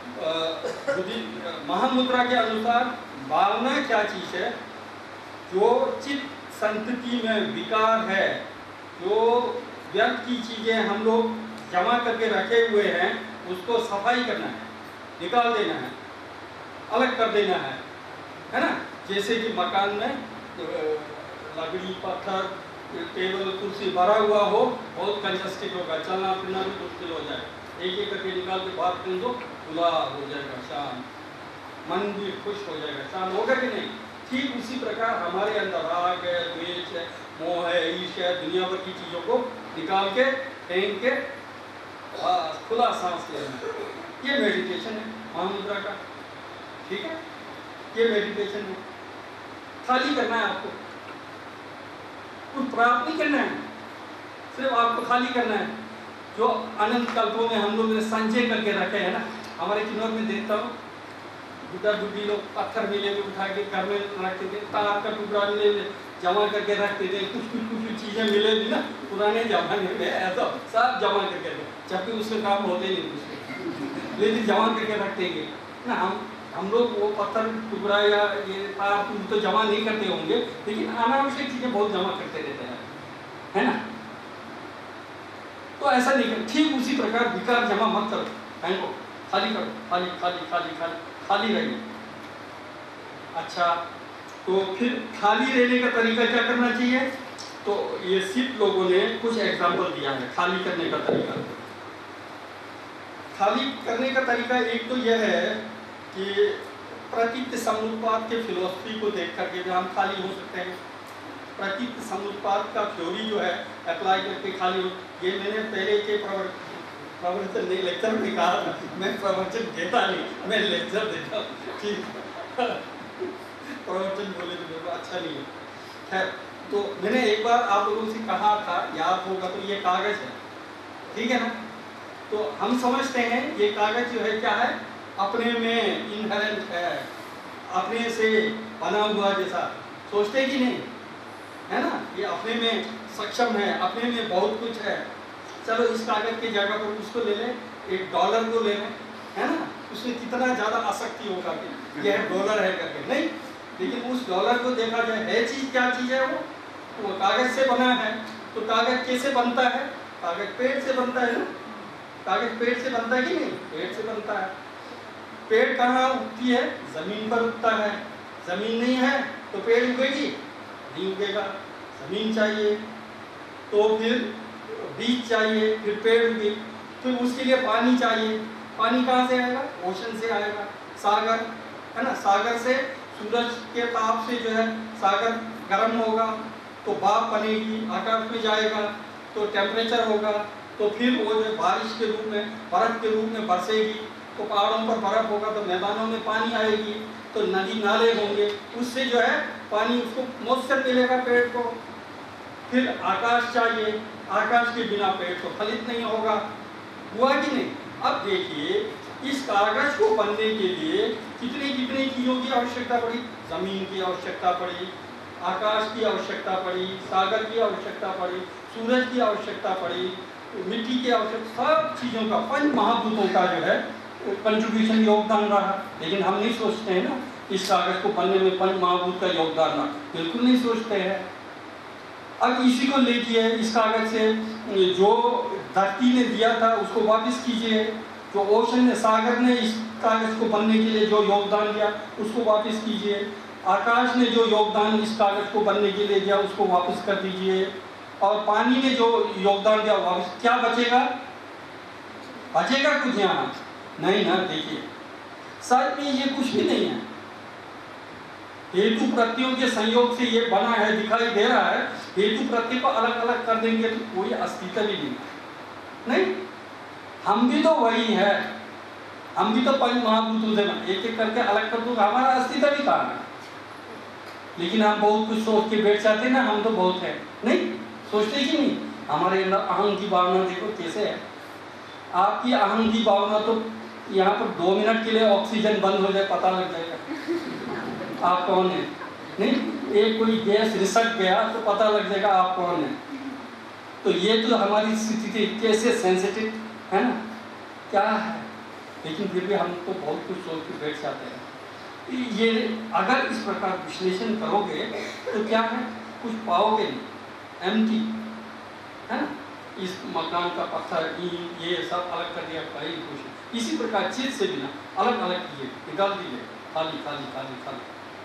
महामुद्रा के अनुसार भावना क्या चीज है, जो चित्त संतति में विकार है, जो व्यर्थ की चीजें हम लोग जमा करके रखे हुए हैं, उसको सफाई करना है, निकाल देना है, अलग कर देना है, है ना। जैसे कि मकान में लकड़ी पत्थर टेबल कुर्सी भरा हुआ हो, बहुत कंजस्टेड होगा, चलना फिरना भी मुश्किल हो जाए, एक एक करके निकाल के बाहर फेंक दो, खुला हो जाएगा, शांत, मन भी खुश हो जाएगा, शांत होगा कि नहीं। ठीक उसी प्रकार हमारे अंदर राग है, द्वेष है, मोह है, ईर्ष्या है, दुनिया भर की चीज़ों को निकाल के फेंक के खुला सांस लेना, ये मेडिटेशन है महामुद्रा का, ठीक है, ये मेडिटेशन है। खाली करना है आपको, कुछ प्राप्त नहीं करना है, सिर्फ आपको खाली करना है। जो अनंत कल्पों में हम लोग ने संचय करके रखे हैं ना, हमारे किन्नौर में देखता हूँ बुढ़ा बुढ़ी लोग पत्थर मिले में उठा के घर में रखते थे, तार का टुकड़ा मिले जमा करके रखते थे, कुछ कुछ कुछ चीज़ें मिले भी ना पुराने जमाने में, ऐसा सब जमा करके रखते, जबकि उसके काम होते नहीं कुछ, लेकिन जमा करके रखते हैं ना। हम हम लोग वो पत्थर टुकड़ा या ये तार तो जमा नहीं करते होंगे, लेकिन अनावश्यक चीज़ें बहुत जमा करते रहते हैं, है ना। तो ऐसा नहीं कर, ठीक उसी प्रकार विकार जमा मत करो, कहीं खाली करो, खाली खाली खाली खाली खाली रहिए। अच्छा, तो फिर खाली रहने का तरीका क्या करना चाहिए, तो ये सिर्फ लोगों ने कुछ एग्जाम्पल दिया है खाली करने का तरीका। खाली करने का तरीका एक तो यह है कि प्रतीत समुत्पाद के फिलोसफी को देख करके जो हम खाली हो सकते हैं, प्रतीत समुत्पाद का थ्योरी जो है अप्लाई करके खाली हो। ये मैंने पहले के प्रवर्तन प्रवचन नहीं, लेक्चर में कहा था, मैं प्रवचन देता नहीं, मैं लेक्चर देता हूँ, ठीक प्रवचन बोले तो मेरे को अच्छा नहीं है। खैर, तो मैंने एक बार आप लोगों से कहा था, याद होगा, तो ये कागज है, ठीक है ना। तो हम समझते हैं ये कागज जो है क्या है, अपने में इनहेरेंट है, अपने से बना हुआ जैसा, सोचते कि नहीं, है ना, ये अपने में सक्षम है, अपने में बहुत कुछ है। चलो इस कागज की जगह पर उसको ले लें, एक डॉलर को ले लें, है ना, उसमें कितना ज़्यादा आसक्ति होगा कि यह डॉलर है करके, नहीं, लेकिन उस डॉलर को देखा जाए है चीज़ क्या चीज़ है, वो वो कागज से बना है। तो कागज कैसे बनता है, कागज पेड़ से बनता है ना, कागज पेड़ से बनता है कि नहीं, पेड़ से बनता है। पेड़ कहाँ उगती है, जमीन पर उगता है, जमीन नहीं है तो पेड़ उगेगी नहीं, उगेगा, जमीन चाहिए, तो फिर बीज चाहिए, फिर पेड़ उगे, फिर उसके लिए पानी चाहिए, पानी कहाँ से आएगा, ओशन से आएगा, सागर, है ना, सागर से सूरज के ताप से जो है सागर गर्म होगा तो भाप बनेगी, आकाश में जाएगा तो टेम्परेचर होगा, तो फिर वो जो बारिश के रूप में, बर्फ के रूप में बरसेगी, तो पहाड़ों पर बर्फ होगा तो मैदानों में पानी आएगी, तो नदी नाले होंगे, उससे जो है पानी उसको मॉइस्चर मिलेगा पेड़ को, फिर आकाश चाहिए, आकाश के बिना पेड़ तो फलित नहीं होगा, हुआ कि नहीं। अब देखिए इस कागज को बनने के लिए कितने कितने चीज़ों की आवश्यकता पड़ी, जमीन की आवश्यकता पड़ी, आकाश की आवश्यकता पड़ी, सागर की आवश्यकता पड़ी, सूरज की आवश्यकता पड़ी, मिट्टी की आवश्यकता, सब चीज़ों का, पंच महाभूतों का जो है कंट्रीब्यूशन, योगदान रहा। लेकिन हम नहीं सोचते हैं ना इस कागज को बनने में पंच महाभूत का योगदान रहा, बिल्कुल नहीं सोचते हैं। अब इसी को लेके इस कागज से जो धरती ने दिया था उसको वापस कीजिए, जो ओशन ने, सागर ने इस कागज को बनने के लिए जो योगदान दिया उसको वापस कीजिए, आकाश ने जो योगदान इस कागज को बनने के लिए दिया उसको वापस कर दीजिए, और पानी ने जो योगदान दिया वापस, क्या बचेगा? बचेगा कुछ यहाँ? नहीं ना। देखिए सच में ये कुछ भी नहीं है, हेतु प्रत्ययों के संयोग से ये बना है, दिखाई दे रहा है। हेतु प्रत्यय को अलग अलग कर देंगे तो कोई अस्तित्व ही नहीं। नहीं, हम भी तो वही है, हम भी तो पंच महाभूतों से बने, एक एक करके अलग कर दो हमारा अस्तित्व भी कहाँ है। लेकिन हम बहुत कुछ सोच के बैठ जाते ना, हम तो बहुत है, नहीं सोचते कि नहीं। हमारे अंदर अहम की भावना देखो कैसे है। आपकी अहम की भावना तो यहाँ पर दो मिनट के लिए ऑक्सीजन बंद हो जाए पता लग जाएगा आप कौन है। नहीं, एक कोई गैस रिसक गया तो पता लग जाएगा आप कौन है। तो ये तो हमारी स्थिति कैसे सेंसिटिव है ना, क्या है। लेकिन फिर भी हम तो बहुत कुछ सोच के बैठ जाते हैं। ये अगर इस प्रकार विश्लेषण करोगे तो क्या है, कुछ पाओगे नहीं, एम्प्टी है ना। इस मकान का पत्थर ईंट ये सब अलग कर दिया, कहीं कुछ इसी प्रकार चीज से बिना अलग अलग कीजिए, निकाल दीजिए, खाली खाली खाली खाली।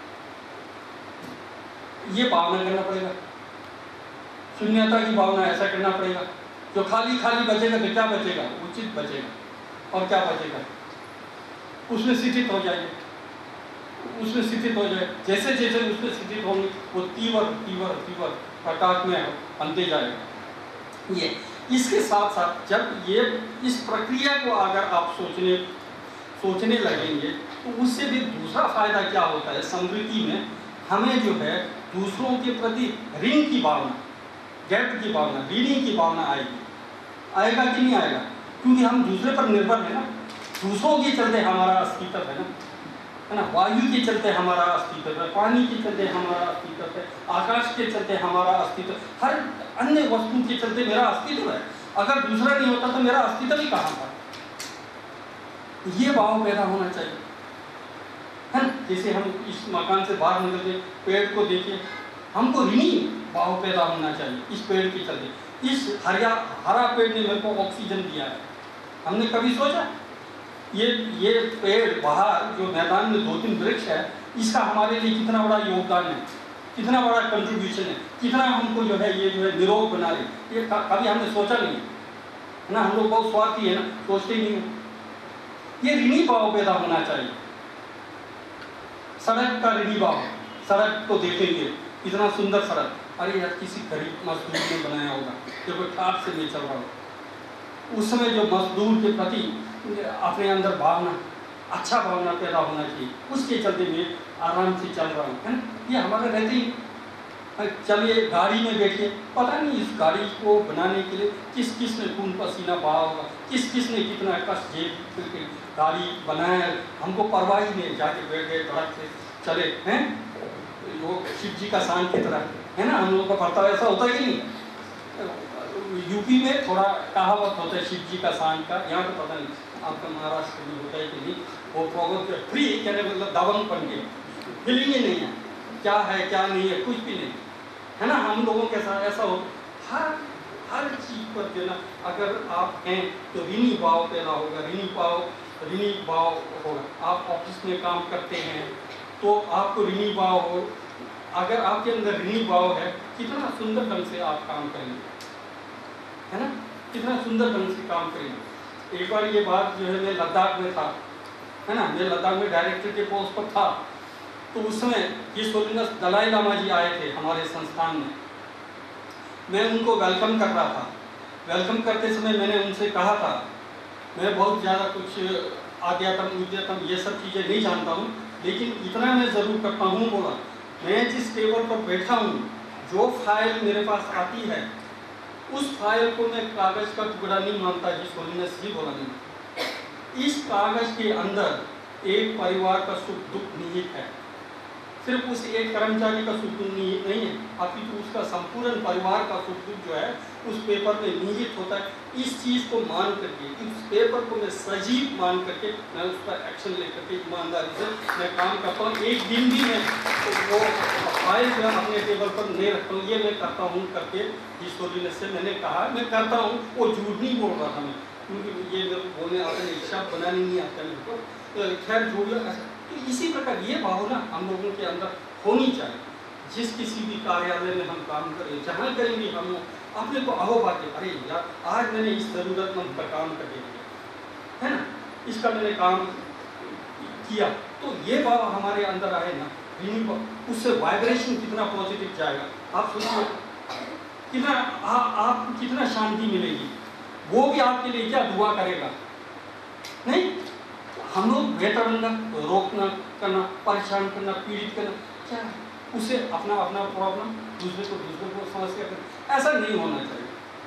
ये भावना करना पड़ेगा, शून्यता की भावना, ऐसा करना पड़ेगा। जो खाली खाली बचेगा तो क्या बचेगा, उचित बचेगा, और क्या बचेगा, उसमें स्थित हो जाएंगे, उसमें स्थित हो जाए। जैसे जैसे उसमें स्थित होंगे वो तीव्र तीव्र तीव्र प्रकाश में बनते जाएगा। ये इसके साथ साथ जब ये इस प्रक्रिया को अगर आप सोचने सोचने लगेंगे तो उससे भी दूसरा फायदा क्या होता है, समृद्धि में हमें जो है दूसरों के प्रति ऋण की भावना, डेब्ट की भावना, ऋणी की भावना आएगी। आएगा कि नहीं आएगा? क्योंकि हम दूसरे पर निर्भर है ना, दूसरों के चलते हमारा अस्तित्व है ना, है ना। वायु के चलते हमारा अस्तित्व है, पानी के चलते हमारा अस्तित्व है, आकाश के चलते हमारा अस्तित्व, हर अन्य वस्तु के चलते मेरा अस्तित्व है। अगर दूसरा नहीं होता तो मेरा अस्तित्व ही कहाँ था। ये भाव पैदा होना चाहिए, है ना। जैसे हम इस मकान से बाहर निकल के पेड़ को देखिए, हमको ऋणी भाव पैदा होना चाहिए इस पेड़ के चलते। इस हरिया हरा पेड़ ने मेरे को ऑक्सीजन दिया है, हमने कभी सोचा ये ये पेड़ बाहर जो मैदान में दो तीन वृक्ष है, इसका हमारे लिए कितना बड़ा योगदान है, कितना बड़ा कंट्रीब्यूशन है, कितना हमको जो है ये जो है निरोग बना रहे। ये कभी हमने सोचा नहीं है ना, हम लोग बहुत स्वार्थी है ना, सोचते ही नहीं है। ये ऋणी भाव पैदा होना चाहिए। सड़क का ऋणी भाव, सड़क को देखेंगे इतना सुंदर सड़क, अरे यार किसी गरीब मजदूर ने बनाया होगा, देखो ठाट से नहीं चल रहा हो। उस समय जो मजदूर के प्रति अपने अंदर भावना, अच्छा भावना पैदा होना चाहिए, उसके चलते मैं आराम से चल रहा हूँ, है ना। ये हमारे रहते ही। चलिए गाड़ी में बैठिए, पता नहीं इस गाड़ी को बनाने के लिए किस किस ने खून पसीना बहा होगा, किस किस ने कितना कष्ट जेब करके गाड़ी बनाया, हमको परवाह ही नहीं, जाके बैठ गए, धड़क से चले हैं। वो शिव जी का शान की तरह है ना, हम लोगों का बर्ताव ऐसा होता ही नहीं। यूपी में थोड़ा कहावत होता है शिव जी का शान का, यहाँ तो पता नहीं आपका महाराष्ट्र में होता है कि नहीं। वो प्रोग्राम फ्री कहने मतलब दबंग बन के, फीलिंग ही नहीं है क्या है क्या नहीं है, कुछ भी नहीं है ना। हम लोगों के साथ ऐसा हो, हर हर चीज पर जो ना अगर आप हैं तो ऋणी भाव पैदा होगा, ऋणी भाव ऋणी भाव होगा। आप ऑफिस में काम करते हैं तो आपको ऋणी भाव हो, अगर आपके अंदर ऋणी भाव है, कितना सुंदर ढंग से आप काम करेंगे, है ना, कितना सुंदर ढंग से काम करेंगे। एक बार ये बात जो है, मैं लद्दाख में था, है ना, मैं लद्दाख में डायरेक्टर के पोस्ट पर था, तो उस समय ये सोलंगा दलाई लामा जी आए थे हमारे संस्थान में। मैं उनको वेलकम कर रहा था। वेलकम करते समय मैंने उनसे कहा था, मैं बहुत ज़्यादा कुछ आध्यात्म विद्यात्म ये सब चीज़ें नहीं जानता हूँ, लेकिन इतना मैं ज़रूर करता हूँ, बोला मैं जिस टेबल पर बैठा हूँ, जो फाइल मेरे पास आती है उस फाइल को मैं कागज का टुकड़ा नहीं मानता, जिस होलीनेस जी बोला नहीं। इस कागज के अंदर एक परिवार का सुख दुख निहित है। सिर्फ उस एक कर्मचारी का सुख दुख निहित नहीं है, अपितु उसका संपूर्ण परिवार का सुख दुख जो है उस पेपर में निहित होता है। इस चीज़ को मान करके, इस पेपर को मैं सजीव मान करके मैं उस पर एक्शन लेकर के ईमानदारी से मैं काम करता हूँ। एक दिन भी मैं तो वो फाइल जो है अपने टेबल पर नहीं रखता हूँ, ये मैं करता हूँ करके जिस होलीनेस से मैंने कहा मैं करता हूँ। वो झूठ नहीं बोल रहा था मैं, क्योंकि ये मेरे बोलने आता नहीं, शब्द बनाने नहीं आता मेरे को। खैर जो भी ऐसा, तो इसी प्रकार ये भावना हम लोगों के अंदर होनी चाहिए। जिस किसी भी कार्यालय में हम काम करें, जहाँ करेंगे हम अपने को अहो बातें, अरे यार आज मैंने इस ज़रूरतमंद का काम कर दिया है ना, इसका मैंने काम किया, तो ये भाव हमारे अंदर आए ना, उससे वाइब्रेशन कितना पॉजिटिव जाएगा। आप सोचिए कितना आ, आपको कितना शांति मिलेगी। वो भी आपके लिए क्या दुआ करेगा नहीं। हम लोग बेतरंगा रोकना करना, परेशान करना, पीड़ित करना, क्या उसे अपना अपना प्रॉब्लम दूसरे को दूसरे को समस्या करना, ऐसा नहीं होना चाहिए।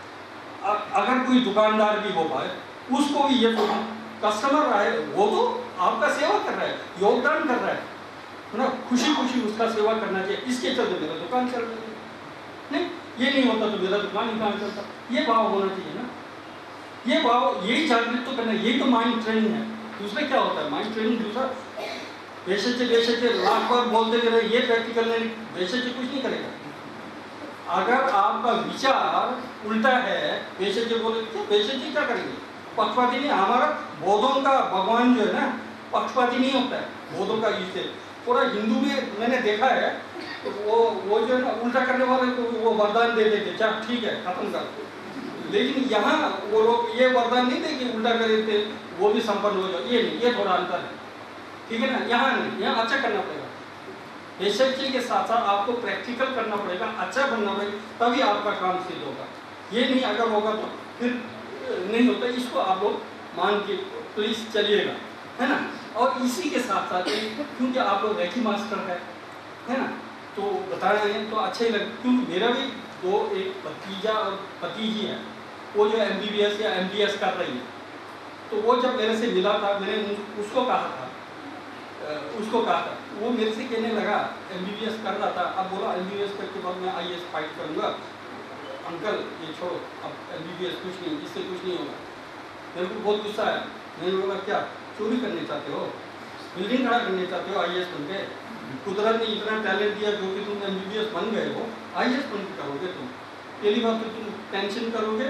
अ, अगर कोई दुकानदार भी हो पाए, उसको भी ये तो कस्टमर आए, वो तो आपका सेवा कर रहा है, योगदान कर रहा है ना, खुशी खुशी उसका सेवा करना चाहिए। इसके चलते मेरा दुकान चल रही है, नहीं ये नहीं होता तो मेरा दुकान ही काम चलता। ये भाव होना चाहिए ना, ये भाव, यही जागृत तो करना, यही तो माइंड ट्रेनिंग है। दूसरा क्या होता है माइंड ट्रेनिंग? दूसरा बेशक बेशक लाख बार बोलते रहे, ये प्रैक्टिकल नहीं, बेशक कुछ नहीं करेगा। अगर आपका विचार उल्टा है, बेशक बोले तो बेशक क्या करेंगे? पक्षपाती नहीं। हमारा बौद्धों का भगवान जो है ना पक्षपाती नहीं होता है, बौद्धों का इससे पूरा हिंदू में मैंने देखा है, तो वो वो जो है ना उल्टा करने वाले को वो वरदान दे देते, चल ठीक है खत्म कर। लेकिन यहाँ वो लोग ये वरदान नहीं देंगे उल्टा कर देते वो भी संपन्न हो जाओ, ये नहीं, ये थोड़ा अंतर है, ठीक है ना। यहाँ नहीं, यहाँ अच्छा करना पड़ेगा, बेशक के साथ साथ आपको प्रैक्टिकल करना पड़ेगा, अच्छा बनना पड़ेगा, तभी आपका काम सिद्ध होगा। ये नहीं अगर होगा तो फिर नहीं होता। इसको आप लोग मान के प्लीज चलिएगा, है ना। और इसी के साथ साथ क्योंकि आप लोग रेकी मास्टर है, है ना, तो बता रहे हैं तो अच्छा ही लगे। क्योंकि मेरा भी दो एक भतीजा और भतीजी है, वो जो एम बी बी एस या एम डी एस कर रही है, तो वो जब मेरे से मिला था, मैंने उसको कहा था उसको कहा था वो मेरे से कहने लगा एम बी बी एस कर रहा था, अब बोला एम बी बी एस करके बाद मैं आई ए एस फाइट करूँगा। अंकल ये छोड़ो, अब एम बी बी एस कुछ नहीं, इससे कुछ नहीं होगा। मेरे को बहुत गुस्सा आया, मैंने बोला क्या चोरी करने चाहते हो, बिल्डिंग खड़ा करने चाहते हो आई ए एस बन के? कुदरत ने इतना टैलेंट दिया जो कि तुम एम बी बी एस बन गए हो, आई ए एस बन के करोगे तुम। पहली बात तो तुम टेंशन करोगे,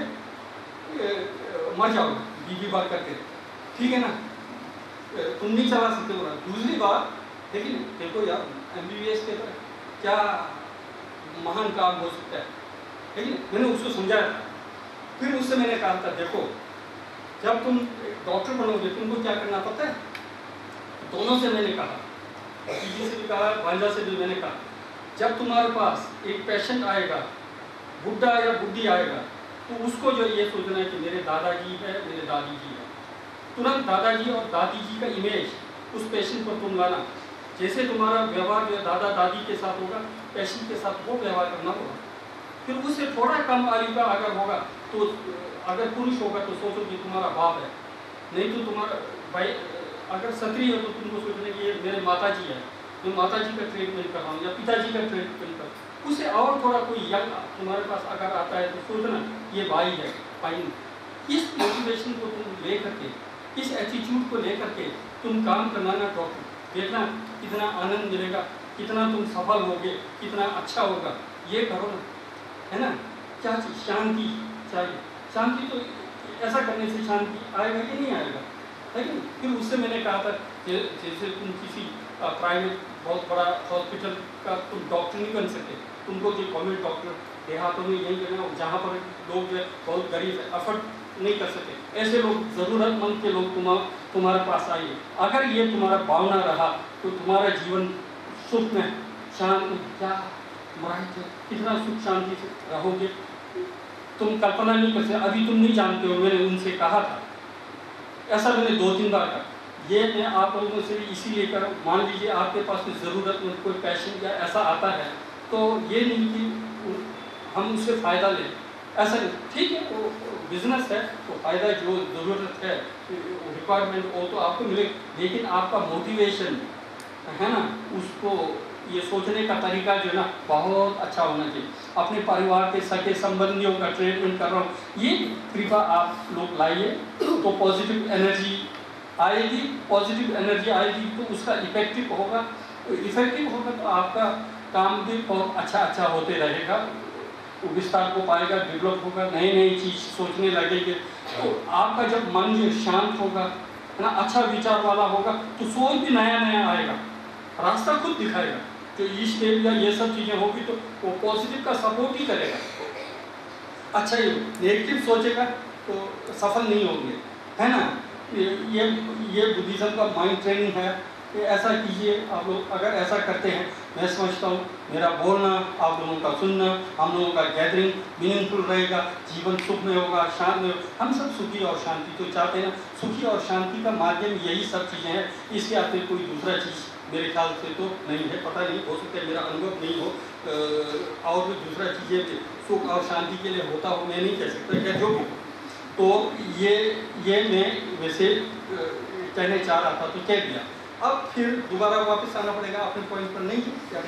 मर जाओगे बीवी बात करके, ठीक है ना, तुम नहीं चला सकते हो। दूसरी बात लेकिन देखो यार एम बी बी एस के क्या महान काम हो सकता है, लेकिन मैंने उसको समझाया था। फिर उससे मैंने कहा था देखो जब तुम डॉक्टर बनोगे तुमको क्या करना पड़ता है, दोनों से मैंने कहा, जी से भी कहा, भांजा से भी मैंने कहा, जब तुम्हारे पास एक पेशेंट आएगा, बुढ़ा या बुढ़ी आएगा, तो उसको जो ये सोचना है कि मेरे दादाजी है, मेरे दादी जी है, तुरंत दादाजी और दादी जी का इमेज उस पेशेंट पर तुम लाना। जैसे तुम्हारा व्यवहार जो दादा दादी के साथ होगा, पेशेंट के साथ वो व्यवहार करना होगा। फिर उससे थोड़ा कम आयु का अगर होगा, तो अगर पुरुष होगा तो सोचो कि तुम्हारा बाप है, नहीं तो तुम्हारा भाई, अगर क्षत्रिय है तो तुमको सोचना कि ये मेरे माता जी है, मैं माता जी का ट्रीटमेंट कर रहा हूँ या पिताजी का ट्रीटमेंट कर। उससे और थोड़ा कोई यंग तुम्हारे पास अगर आता है तो सोचना ये भाई है, भाई। इस मोटिवेशन को तुम ले करके, इस एटीट्यूड को लेकर के तुम काम करना ना डॉक्टर, देखना कितना आनंद मिलेगा, कितना तुम सफल होगे, कितना अच्छा होगा। ये करो ना, है ना। क्या चीज़ शांति चाहिए, शांति तो ऐसा करने से शांति आएगा कि नहीं आएगा, लेकिन फिर उससे मैंने कहा था जैसे तुम किसी प्राइवेट बहुत बड़ा हॉस्पिटल का तुम डॉक्टर नहीं बन सकते, तुमको जो गवर्नमेंट डॉक्टर देहातों में यही करना, जहाँ पर लोग जो है बहुत गरीब है, अफोर्ड नहीं कर सकते, ऐसे लोग ज़रूरतमंद के लोग तुम तुम्हारे पास आइए। अगर ये तुम्हारा भावना रहा तो तुम्हारा जीवन सुख में शांति, क्या मराठी कितना सुख शांति से रहोगे तुम कल्पना नहीं कर सकते। अभी तुम नहीं जानते हो, मैंने उनसे कहा था, ऐसा मैंने दो तीन बार कहा। ये मैं आप लोगों से इसीलिए कर, मान लीजिए आपके पास कोई ज़रूरत में कोई पैशन या ऐसा आता है, तो ये नहीं कि हम उससे फ़ायदा लें, ऐसा नहीं। ठीक है, वो बिजनेस है तो फ़ायदा जो ज़रूरत है, रिक्वायरमेंट वो तो आपको मिले, लेकिन आपका मोटिवेशन है ना, उसको ये सोचने का तरीका जो है ना बहुत अच्छा होना चाहिए। अपने परिवार के सगे संबंधियों का ट्रीटमेंट कर रहा हूँ, ये कृपा आप लोग लाइए तो पॉजिटिव एनर्जी आएगी। पॉजिटिव एनर्जी आएगी तो उसका इफेक्टिव होगा, इफेक्टिव होगा तो आपका काम भी बहुत अच्छा अच्छा होते रहेगा, विस्तार को पाएगा, डेवलप होगा, नई नई चीज़ सोचने लगेंगे। तो आपका जब मन जो शांत होगा है ना, अच्छा विचार वाला होगा, तो सोच भी नया नया आएगा, रास्ता खुद दिखाएगा। तो इस स्टेप या ये सब चीज़ें होगी तो वो पॉजिटिव का सपोर्ट ही करेगा। अच्छा, ये नेगेटिव सोचेगा तो सफल नहीं होंगे, है ना। ये ये, ये बुद्धिज़्म का माइंड ट्रेनिंग है कि ऐसा कीजिए आप लोग। अगर ऐसा करते हैं, मैं समझता हूँ मेरा बोलना, आप लोगों का सुनना, हम लोगों का गैदरिंग मीनिंगफुल रहेगा, जीवन सुख में होगा, शांत में होगा। हम सब सुखी और शांति तो चाहते हैं ना, सुखी और शांति का माध्यम यही सब चीज़ें हैं। इसके आते कोई दूसरा चीज़ मेरे ख्याल से तो नहीं है, पता नहीं, हो सकता है मेरा अनुभव नहीं हो, और भी दूसरा चीज़ें सुख और शांति के लिए होता हो, मैं नहीं कह सकता क्या जो भी हो। तो ये ये मैं वैसे कहने चाह रहा था तो कह दिया। अब फिर दोबारा वापस आना पड़ेगा अपने पॉइंट पर, नहीं क्या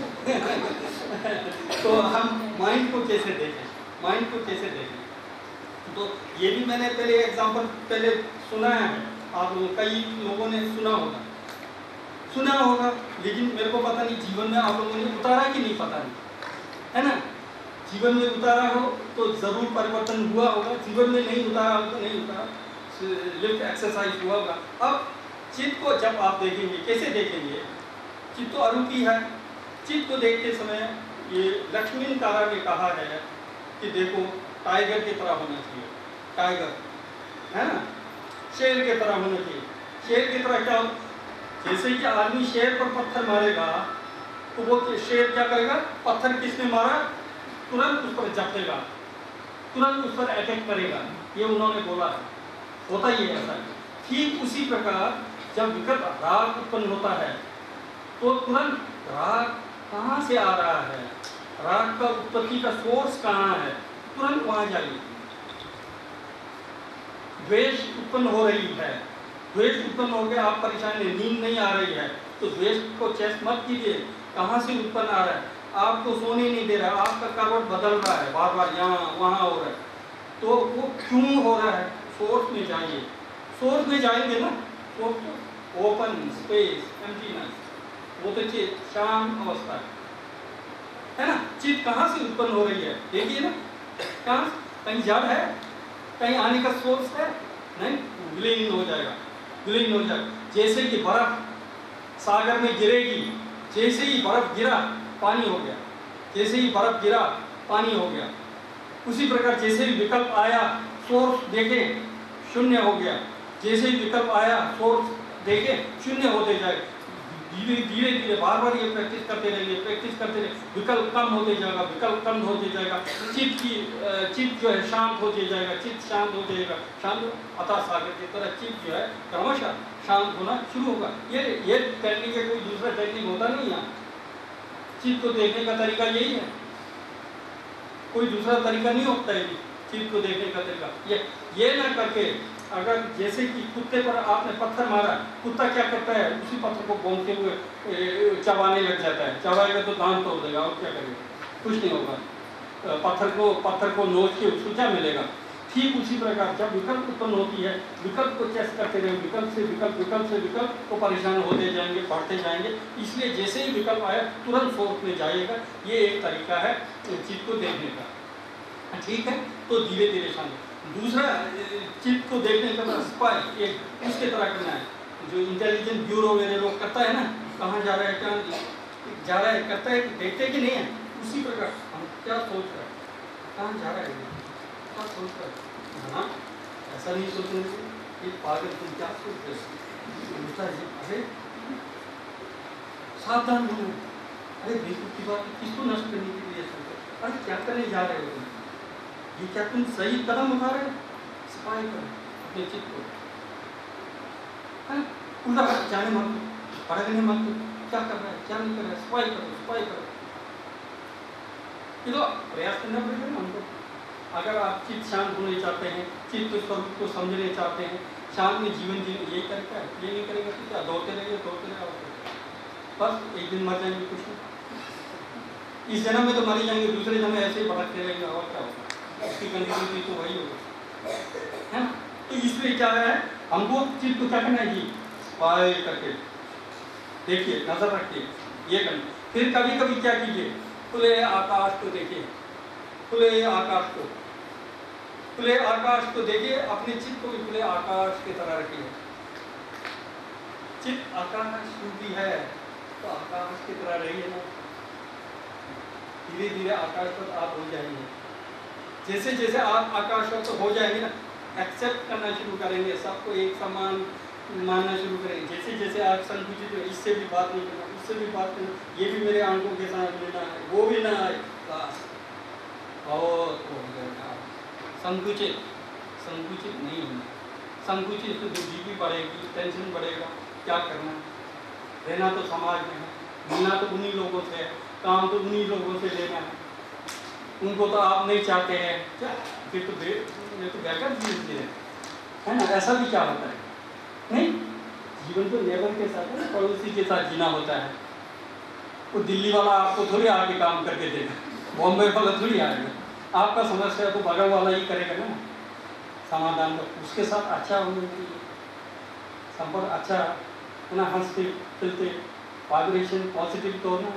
तो हम माइंड को कैसे देखें, माइंड को कैसे देखें। तो ये भी मैंने पहले एग्जांपल पहले सुनाया है, आप लोग कई लोगों ने सुना होगा सुना होगा लेकिन मेरे को पता नहीं जीवन में आप लोगों ने उतारा कि नहीं, पता नहीं, है ना। जीवन में उतारा हो तो जरूर परिवर्तन हुआ होगा, जीवन में नहीं उतारा हो तो नहीं उतारा, लिफ्ट एक्सरसाइज हुआ होगा। अब चित्त को जब आप देखेंगे, कैसे देखेंगे, चित्त तो अरूपी है। चित्त को देखते समय ये लक्ष्मीकारा ने कहा है कि देखो टाइगर की तरह होना चाहिए, टाइगर है ना, शेर की तरह होना चाहिए। शेर की तरह क्या, जैसे कि आदमी शेर पर पत्थर मारेगा तो वो शेर क्या करेगा, पत्थर किसने मारा तुरंत उस पर झपटेगा, तुरंत उस पर अटैक करेगा, ये उन्होंने बोला है, होता ही है ऐसा। ठीक उसी प्रकार जब विकल्प राग उत्पन्न होता है तो तुरंत राग कहाँ से आ रहा है, राग का उत्पत्ति का सोर्स कहाँ है, तुरंत वहां जाइए। द्वेष उत्पन्न हो रही है, द्वेष उत्पन्न हो गया, आप परेशान है, नींद नहीं आ रही है तो द्वेष को चेस्ट मत कीजिए, कहाँ से उत्पन्न आ रहा है, आपको सोने नहीं दे रहा, आपका करवट बदल रहा है बार बार, यहाँ वहाँ हो रहा है, तो वो क्यों हो रहा है, सोर्स में जाइए। सोर्स में जाएंगे ना, सोर्स ओपन स्पेस एम्प्टीनेस, वो तो चित्त शांत अवस्था है, है ना। चित्त कहाँ से उत्पन्न हो रही है, देखिए ना, कहाँ, कहीं जड़ है, कहीं आने का सोर्स है नहीं, विलीन हो जाएगा, विलीन हो जाएगा। जैसे कि बर्फ सागर में गिरेगी, जैसे ही बर्फ गिरा पानी हो गया, जैसे ही बर्फ गिरा पानी हो गया। उसी प्रकार जैसे ही विकल्प आया सोर्स देखे शून्य हो गया, जैसे ही विकल्प आया सोर्स देखे शून्य होते जाए। धीरे धीरे धीरे बार बार ये प्रैक्टिस करते रहिए, प्रैक्टिस करते रहिए, विकल्प कम होते जाएगा, विकल्प कम होते जाएगा, चित्त की चित्त जो है शांत होते जाएगा, चित्त शांत हो जाएगा, शांत अतः सागर की तरह चित्त जो है क्रमशः शांत होना शुरू होगा। ये ये टेक्निक है, कोई दूसरा टेक्निक होता नहीं है। चित्त को देखने का तरीका यही है, कोई दूसरा तरीका नहीं होता है चित्त को देखने का तरीका। ये ये ना करके, अगर जैसे कि कुत्ते पर आपने पत्थर मारा, कुत्ता क्या करता है, उसी पत्थर को भोंकते हुए चबाने लग जाता है, चबाएगा तो दांत तोड़ देगा और क्या करेगा, कुछ नहीं होगा। पत्थर को पत्थर को नोच के उसको क्या मिलेगा। ठीक उसी प्रकार जब विकल्प उत्पन्न होती है, विकल्प को चेक करते रहे, विकल्प से विकल्प विकल्प से विकल्प को परेशान होते जाएंगे, बढ़ते जाएंगे। इसलिए जैसे ही विकल्प आया तुरंत फोर्स में जाइएगा, ये एक तरीका है चित्त को देखने का, ठीक है। तो धीरे धीरे शांत। दूसरा चित्त को देखने का स्पाई एक उसके तरह करना है, जो इंटेलिजेंस ब्यूरो मेरे लोग करता है ना, कहाँ जा रहा है, क्या जा रहा है, करता है, देखते कि नहीं है। उसी प्रकार हम क्या सोच रहे हैं, कहाँ जा रहा है, क्या सोच रहा है, हाँ ऐसा नहीं सोचने से ये पागल, तुम क्या सोच रहे हो, अरे सावधान बनो, अरे बेवकूफ की बात किसको नष्ट करने के लिए सोच, अरे क्या करने जा रहे हो, ये क्या तुम सही कदम उठा रहे हो, सफाई करो अपने चित्त को, उल्टा जाने मत दो, भड़कने मत दो, क्या कर रहा है क्या नहीं कर रहा है, सफाई करो सफाई करो। ये तो प्रयास करना पड़ेगा ना हमको। अगर आप चित्त शांत होना चाहते हैं, चित्त स्वरूप को समझना चाहते हैं, शांत में जीवन जीने, यही तरीका है। ये नहीं करेगा तो क्या, दौड़ते रहेंगे दौड़ते रहेगा, बस एक दिन मर जाएंगे, कुछ नहीं। इस जन्म में तो मर ही जाएंगे, दूसरे जन्म में ऐसे ही भटकते रहेंगे, और क्या होगा, उसकी कंडीशन तो वही होगा, है ना। तो इसलिए क्या है, हमको चित्त को क्या करना है जी, स्पाई करके देखिए, नजर रखिए, ये करना। फिर कभी कभी क्या कीजिए, खुले आकाश को देखिए, खुले आकाश को, खुले आकाश को देखिए, अपने चित्त को भी खुले आकाश की तरह रखिए। चित्त आकाश रूपी है तो आकाश की तरह रहिए ना, धीरे धीरे आकाश पर आप हो जाएंगे। जैसे जैसे आप आकाश पर हो जाएंगे ना, एक्सेप्ट करना शुरू करेंगे, सबको एक समान मानना शुरू करेंगे। जैसे जैसे आप संकुचित हो, इससे भी बात नहीं करना, उससे भी बात करना, ये भी मेरे आंखों के साथ लेना है, वो भी ना आए, बस और संकुचित संकुचित नहीं होना। संकुचित तो बीपी बढ़ेगी, टेंशन बढ़ेगा, क्या करना, रहना तो समाज में है, मिलना तो उन्हीं लोगों से है, काम तो उन्हीं लोगों से लेना है, उनको तो आप नहीं चाहते हैं, क्या फिर तो ये तो बेकार जीवन है ना। ऐसा भी क्या होता है, नहीं, जीवन तो लेबर के साथ है, पड़ोसी के साथ जीना होता है। वो दिल्ली वाला आपको थोड़ी आके काम करके देगा, बॉम्बे वाला थोड़ी आएगा, आपका समस्या तो बगल वाला ही करेगा ना समाधान। तो उसके साथ अच्छा होना चाहिए, संपर्क अच्छा ना, हंसते खेलते, वाइब्रेशन पॉजिटिव तो ना,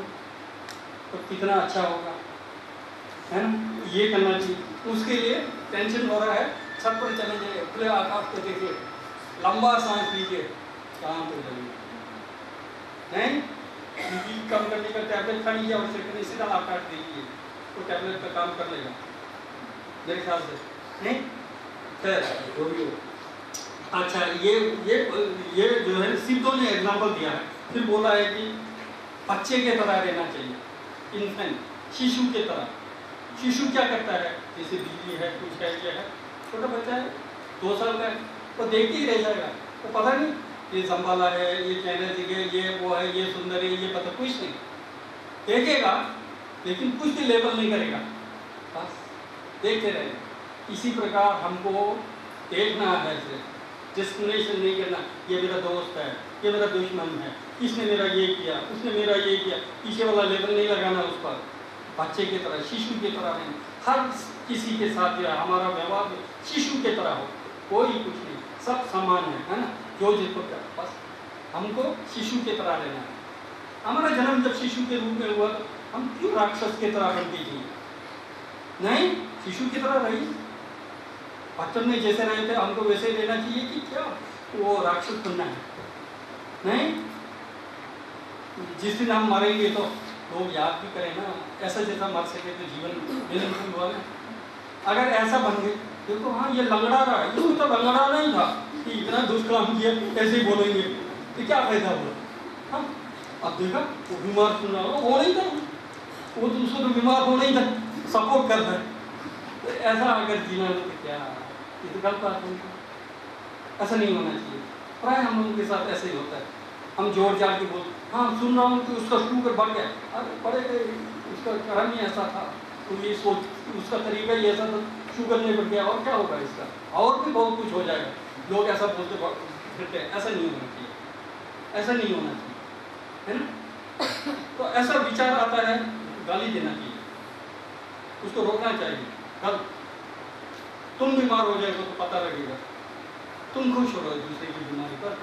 तो कितना अच्छा होगा, है ना। ये करना चाहिए। उसके लिए टेंशन हो रहा है, छत पर चले जाइए, खुले आकाश को देखिए, लंबा सांस लीजिए, शांत हो जाइए। नहीं, बीपी कम करने का टैबलेट खा लीजिए, आवश्यक नहीं, सीधा आकाश देखिए, तो टैबलेट का काम कर लेगा मेरे ख्याल से, नहीं खैर जो भी हो। अच्छा, ये ये ये जो है सिद्धों ने एग्जाम्पल दिया है, फिर बोला है कि बच्चे के तरह रहना चाहिए, इन्फेंट, शिशु के तरह। शिशु क्या करता है, जैसे बिजली है, कुछ है, ये है, छोटा बच्चा है, दो साल का है, तो देखते ही रह जाएगा, तो पता नहीं ये संभाला है, ये कहने लगे, ये वो है, ये सुंदर है, ये पता कुछ नहीं, देखेगा लेकिन कुछ भी लेबल नहीं करेगा, बस देखते रहेगा। इसी प्रकार हमको देखना है, डिस्क्रिमिनेशन नहीं करना, ये मेरा दोस्त है, ये मेरा दुश्मन है, इसने मेरा ये किया, उसने मेरा ये किया, पीछे वाला लेबल नहीं लगाना उस पर। बच्चे की तरह, शिशु की तरह नहीं, हर किसी के साथ जो है हमारा व्यवहार शिशु की तरह हो, कोई कुछ नहीं, सब समान है, है ना, जो जिसको कर, बस हमको शिशु की तरह रहना है। हमारा जन्म जब शिशु के रूप में हुआ तो हम क्यों राक्षस की तरह बनते थे, नहीं, शिशु की तरह रही, बचपन में जैसे रहे थे हमको वैसे ही रहना चाहिए कि क्या वो राक्षस बनना है, नहीं। जिस दिन हम मरेंगे तो लोग याद भी करें ना, ऐसा जैसा मर सके तो जीवन मीनिंगफुल हुआ ना। अगर ऐसा बन गए, देखो हाँ ये लंगड़ा रहा है, इसको तो लंगड़ा नहीं था कि इतना दुष्काम किया, ऐसे ही बोलेंगे तो क्या फायदा हुआ। हाँ, अब देखा वो बीमार सुन रहा वो नहीं था, वो तो उसको तो बीमार हो नहीं था, सपोर्ट कर रहा है, तो ऐसा अगर जीना हो तो क्या, ये तो गलत बात है, ऐसा नहीं होना चाहिए। प्राय हम लोगों के साथ ऐसे ही होता है, हम जोर जाड़ के बोल, हाँ सुन रहा हूँ कि उसका शुगर बढ़ गया, अरे बढ़े गए, उसका कर्म ही ऐसा था, तो ये सोच, उसका तरीका ही ऐसा था, शुगर नहीं बढ़ गया, और क्या होगा इसका, और भी बहुत कुछ हो जाएगा। लोग ऐसा बोलते फिरते हैं, ऐसा नहीं होना चाहिए, ऐसा नहीं होना चाहिए, है ना। तो ऐसा विचार आता है, गाली देना चाहिए, उसको रोकना चाहिए। कल तुम बीमार हो जाएगा तो पता लगेगा, तुम खुश हो रहे हो दूसरे की बीमारी पर,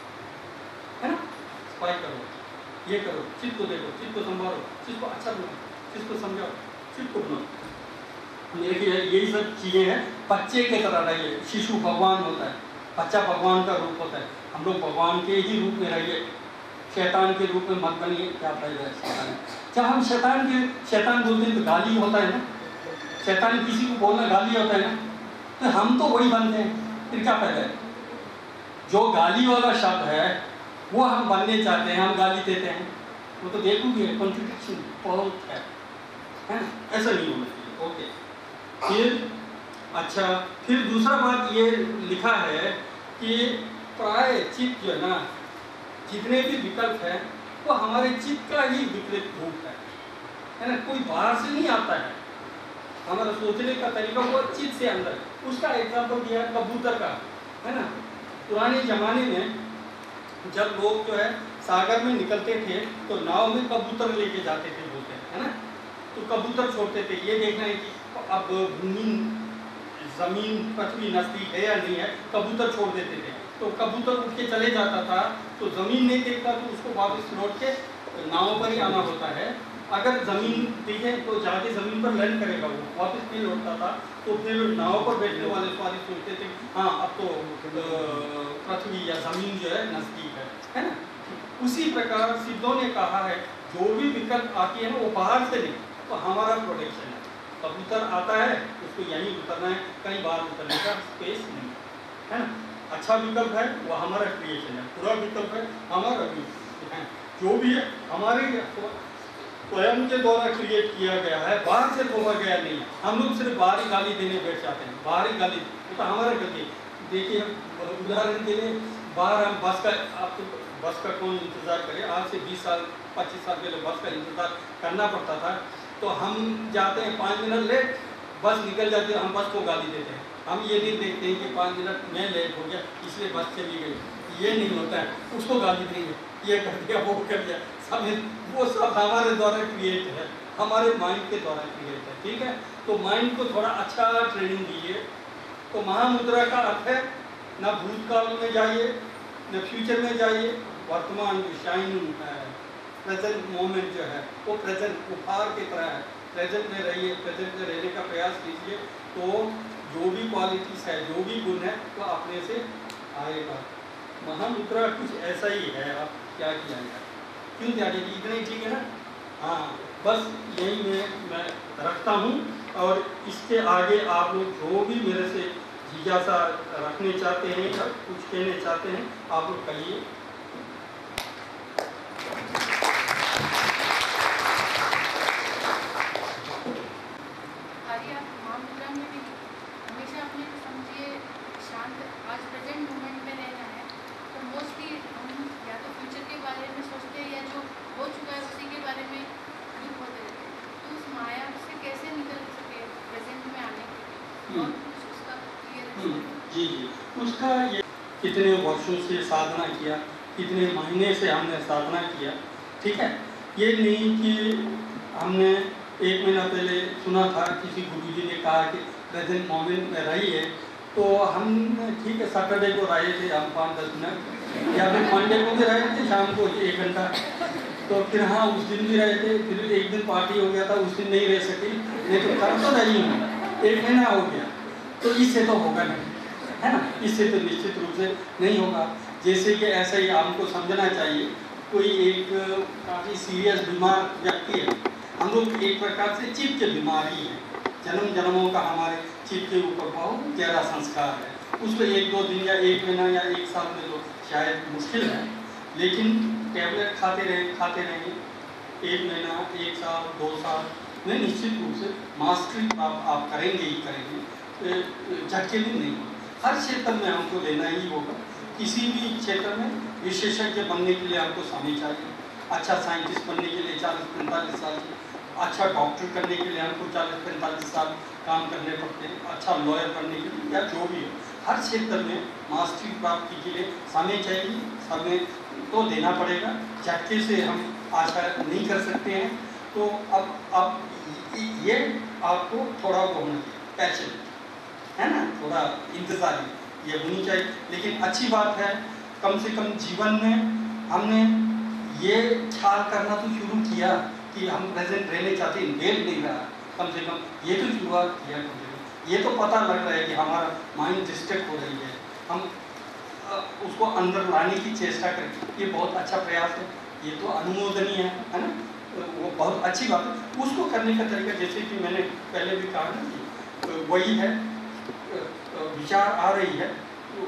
है ना। स्पाई करो, ये करो, चित्त को देखो, चित्त को संभालो, चित्त को अच्छा बनाओ, चित्त को समझाओ, चित्त को बनाओ। मेरे ख्याल यही सब चीज़ें हैं। बच्चे के तरह रहिए, शिशु भगवान होता है, बच्चा भगवान का रूप होता है, हम लोग भगवान के ही रूप में रहिए, शैतान के रूप में मत बनिए। क्या फायदा है शैतान, जब हम शैतान के शैतान बोलते हैं तो गाली होता है ना, शैतान किसी को बोलना गाली होता है ना, तो हम तो वही बनते हैं, फिर क्या फायदा है। जो गाली वाला शब्द है वो हम बनने चाहते हैं, हम गाली देते हैं, वो तो देखोगे कॉन्ट्रडिक्शन बहुत है, है ना, ऐसा नहीं होना चाहिए। ओके, फिर अच्छा, फिर दूसरा बात ये लिखा है कि प्राय चित्त जो है ना, जितने भी विकल्प हैं वो हमारे चित्त का ही विकल्प रूप है, है ना, कोई बाहर से नहीं आता है, हमारा सोचने का तरीका वो चित्त से अंदर। उसका एग्जाम्पल दिया है कबूतर का, है ना। पुराने ज़माने में जब लोग जो है सागर में निकलते थे तो नाव में कबूतर लेके जाते थे बोलते हैं, है ना। तो कबूतर छोड़ते थे, ये देखना है कि अब भूमि ज़मीन पृथ्वी नज़दीक है या नहीं है, कबूतर छोड़ देते थे। तो कबूतर उठ के चले जाता था, तो ज़मीन नहीं देखता तो उसको वापस लौट के नाव पर ही आना होता है। अगर ज़मीन दिखे तो जाके ज़मीन पर लैंड करेगा, वो वापस नहीं लौटता था। तो फिर नाव पर बैठने वाले सवारी सोचते थे हाँ अब तो पृथ्वी या ज़मीन जो है नज़दीक है, है ना। उसी प्रकार सिद्धों ने कहा है जो भी विकल्प आती है ना वो बाहर से नहीं, तो हमारा प्रोटेक्शन है। कबूतर आता है उसको यहीं उतरना है, कहीं बाहर उतरने का स्पेस नहीं, है ना। अच्छा विकल्प है वो हमारा क्रिएशन है, बुरा विकल्प है हमारा भी है। जो भी है हमारे स्वयं के द्वारा क्रिएट किया गया है, बाहर से तोड़ा गया नहीं है। हम लोग सिर्फ बाहरी गाली देने बैठ जाते हैं, बाहरी गाली तो हमारा गलती। देखिए उदाहरण के लिए बाहर हम बस का, आपको बस का कौन इंतज़ार करे, आज से बीस साल पच्चीस साल पहले बस का इंतज़ार करना पड़ता था। तो हम जाते हैं पाँच मिनट लेट, बस निकल जाती है, हम बस को गाली देते हैं। हम ये नहीं देखते हैं कि पाँच मिनट में लेट हो गया इसलिए बस चली गई, ये नहीं होता है, उसको गाली देंगे, ये कर दिया वो कर दिया, सब वो सब हमारे द्वारा क्रिएट है, हमारे माइंड के द्वारा क्रिएट है, ठीक है। तो माइंड को थोड़ा अच्छा ट्रेनिंग दीजिए। तो महामुद्रा का अर्थ है न भूतकाल में जाइए न फ्यूचर में जाइए, वर्तमान जो शाइनिंग है प्रेजेंट मोमेंट जो है वो प्रेजेंट उपहार की तरह है, प्रेजेंट में रहिए, प्रेजेंट में रहने का प्रयास कीजिए। तो जो भी क्वालिटीज़ है, जो भी गुण है वो अपने से आएगा। महामुद्रा कुछ ऐसा ही है, आप क्या किया जाए, क्यों जाने की, इतना ही ठीक है ना। हाँ बस यही मैं मैं रखता हूँ, और इसके आगे आप लोग जो भी मेरे से जिज्ञासा रखने चाहते हैं या कुछ कहने चाहते हैं आप लोग कहिए। जी जी, उसका ये कितने वर्षों से साधना किया, कितने महीने से हमने साधना किया, ठीक है। ये नहीं कि हमने एक महीना पहले सुना था किसी गुरुजी ने कहा कि प्रेजेंट मोमेंट में रहिए, तो हम ठीक है सैटरडे को रहे थे हम पाँच दस मिनट, या फिर मंडे को भी रहे थे शाम को एक घंटा, तो फिर हाँ उस दिन भी रहे थे, फिर एक दिन पार्टी हो गया था उस दिन नहीं रह सकी, नहीं तो कर तो नहीं हूँ, एक महीना हो गया, तो इससे तो होगा नहीं, है ना। इससे तो निश्चित रूप से नहीं होगा। जैसे कि ऐसा ही आपको समझना चाहिए, कोई एक काफ़ी सीरियस बीमार व्यक्ति है, हम लोग एक प्रकार से चित्त के बीमारी हैं, जन्म जन्मों का हमारे चित्त के ऊपर बहुत गहरा संस्कार है, उसको एक दो दिन या एक महीना या एक साल में तो शायद मुश्किल है, लेकिन टैबलेट खाते रहें खाते रहें एक महीना एक साल दो साल में निश्चित रूप से मास्टरी आप, आप करेंगे ही करेंगे, झटके भी नहीं। हर क्षेत्र में हमको लेना ही होगा, किसी भी क्षेत्र में विशेषज्ञ बनने के लिए हमको समय चाहिए, अच्छा साइंटिस्ट बनने के लिए चालीस पैंतालीस साल, अच्छा डॉक्टर करने के लिए हमको चालीस पैंतालीस साल काम करने पड़ते हैं, अच्छा लॉयर बनने के लिए या जो भी हो, हर क्षेत्र में मास्टरी प्राप्ति के लिए समय चाहिए, समय तो देना पड़ेगा, झटके से हम आशा नहीं कर सकते हैं। तो अब अब ये आपको थोड़ा वो होना चाहिए, पैशन है ना, थोड़ा इंतज़ारी ये होनी चाहिए। लेकिन अच्छी बात है कम से कम जीवन में हमने ये ख्याल करना तो शुरू किया कि हम प्रेजेंट रहने चाहते हैं, वेल नहीं रहा, कम से कम ये तो शुरुआत किया, कम से कम ये तो पता लग रहा है कि हमारा माइंड डिस्टर्ब हो रही है, हम उसको अंदर लाने की चेष्टा करें, ये बहुत अच्छा प्रयास है, ये तो अनुमोदनीय है, है ना, वो बहुत अच्छी बात है। उसको करने का तरीका जैसे कि मैंने पहले भी कहा ना कि वही है, विचार आ रही है तो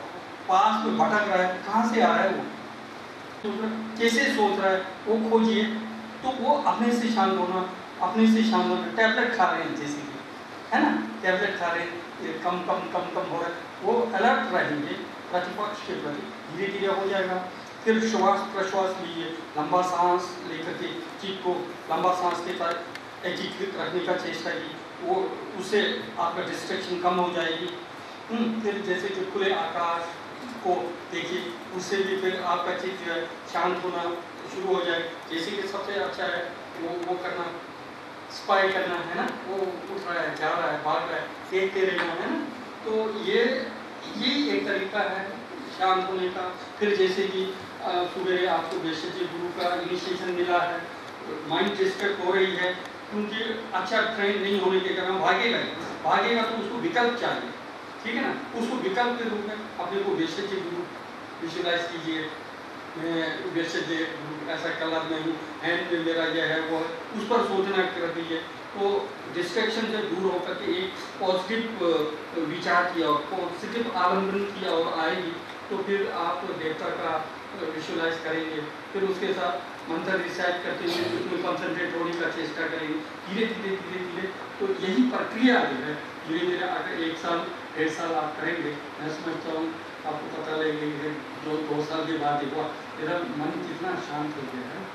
पास में भटक रहा है, कहाँ से आ रहा है वो, तो कैसे सोच रहा है वो खोजिए, तो वो अपने से शांत होना, अपने से शांत होना। टैबलेट खा रहे हैं जैसे कि, है ना, टैबलेट खा रहे हैं, कम कम कम कम हो रहा है, वो अलर्ट रहेंगे प्रतिपक्ष के प्रति, धीरे धीरे हो जाएगा। फिर श्वास प्रश्वास लीजिए, लंबा सांस लेकर के चीज को लंबा सांस के साथ एकीकृत रखने का चेष्टा की, वो उससे आपका डिस्ट्रैक्शन कम हो जाएगी। फिर जैसे कि खुले आकाश को देखिए, उससे भी फिर आपका चीज जो है शांत होना शुरू हो जाए। जैसे कि सबसे अच्छा है वो वो करना, स्पाई करना, है ना, वो उठ रहा है, जा रहा है, भाग रहा है, देखते रहना, है ना। तो ये यही एक तरीका है शांत होने का। फिर जैसे कि सुबह आपको भेषज गुरु का इनिशिएशन मिला है, माइंड डिस्ट्रैक्ट हो रही है, क्योंकि अच्छा ट्रेन नहीं होने के कारण भागेगा भागेगा तो उसको विकल्प चाहिए, ठीक है ना। उसको विकल्प के रूप में अपने को भेषज गुरु विजुलाइज कीजिए, मैं भेषज गुरु ऐसा कलर में हूँ, हैंड में मेरा यह है वो है, उस पर सोचना कर दीजिए। तो डिस्ट्रैक्शन से दूर होकर के एक पॉजिटिव विचार किया और पॉजिटिव आलम्बन किया और आएगी, तो फिर आप देवता का विजुलाइज करेंगे। फिर उसके साथ मंत्र रिसाइट करते हुए उसमें कंसंट्रेट होने का चेष्टा करेंगे, धीरे धीरे धीरे धीरे। तो यही प्रक्रिया जो है धीरे धीरे अगर एक साल डेढ़ साल आप करेंगे, मैं समझता हूँ आपको पता लगेगा जो दो साल के बाद देखो मेरा मन कितना शांत हो गया है।